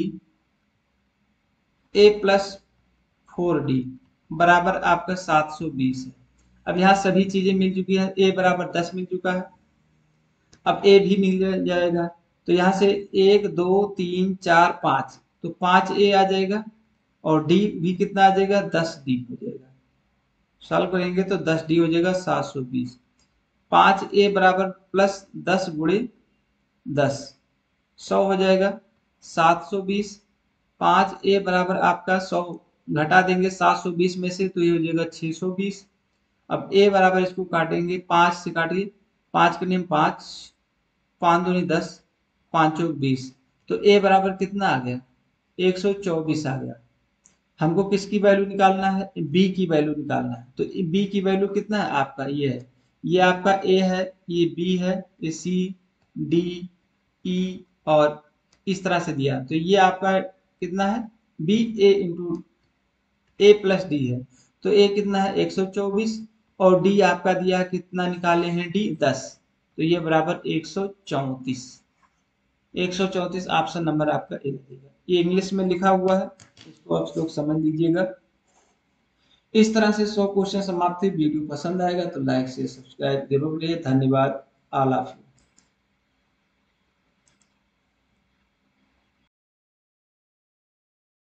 A+4D बराबर आपका 720 है। अब यहाँ सभी चीजें मिल चुकी है, ए बराबर 10 मिल चुका है, अब ए भी मिल जाएगा। तो यहाँ से 1 2 3 4 5, तो 5A आ जाएगा, और डी भी कितना आ जाएगा 10D हो जाएगा। सॉल्व करेंगे तो 10D हो जाएगा 720। 5A बराबर प्लस 10 गुणे 10, 100 हो जाएगा 720। 5A बराबर आपका 100 घटा देंगे 720 में से, तो ये हो जाएगा 620। अब A बराबर इसको काटेंगे 5 से, काटिए 5 के नियम 5, 5 दूनी 10, 5 चौक 20, तो A बराबर कितना आ गया 124 आ गया। हमको किसकी वैल्यू निकालना है, बी की वैल्यू निकालना है। तो बी की वैल्यू कितना है आपका, ये है, ये आपका ए है, ये बी है, ये सी डी ई, और इस तरह से दिया, तो ये आपका कितना है B A into A plus D है। तो ए कितना है 124, और डी आपका दिया कितना निकाले हैं डी 10, तो ये बराबर 134। 134 ऑप्शन नंबर आपका ए देगा। ये इंग्लिश में लिखा हुआ है, इसको आप लोग समझ लीजिएगा। इस तरह से 100 क्वेश्चन समाप्त हुए। वीडियो पसंद आएगा तो लाइक से सब्सक्राइब जरूर करिए। धन्यवाद। All of you.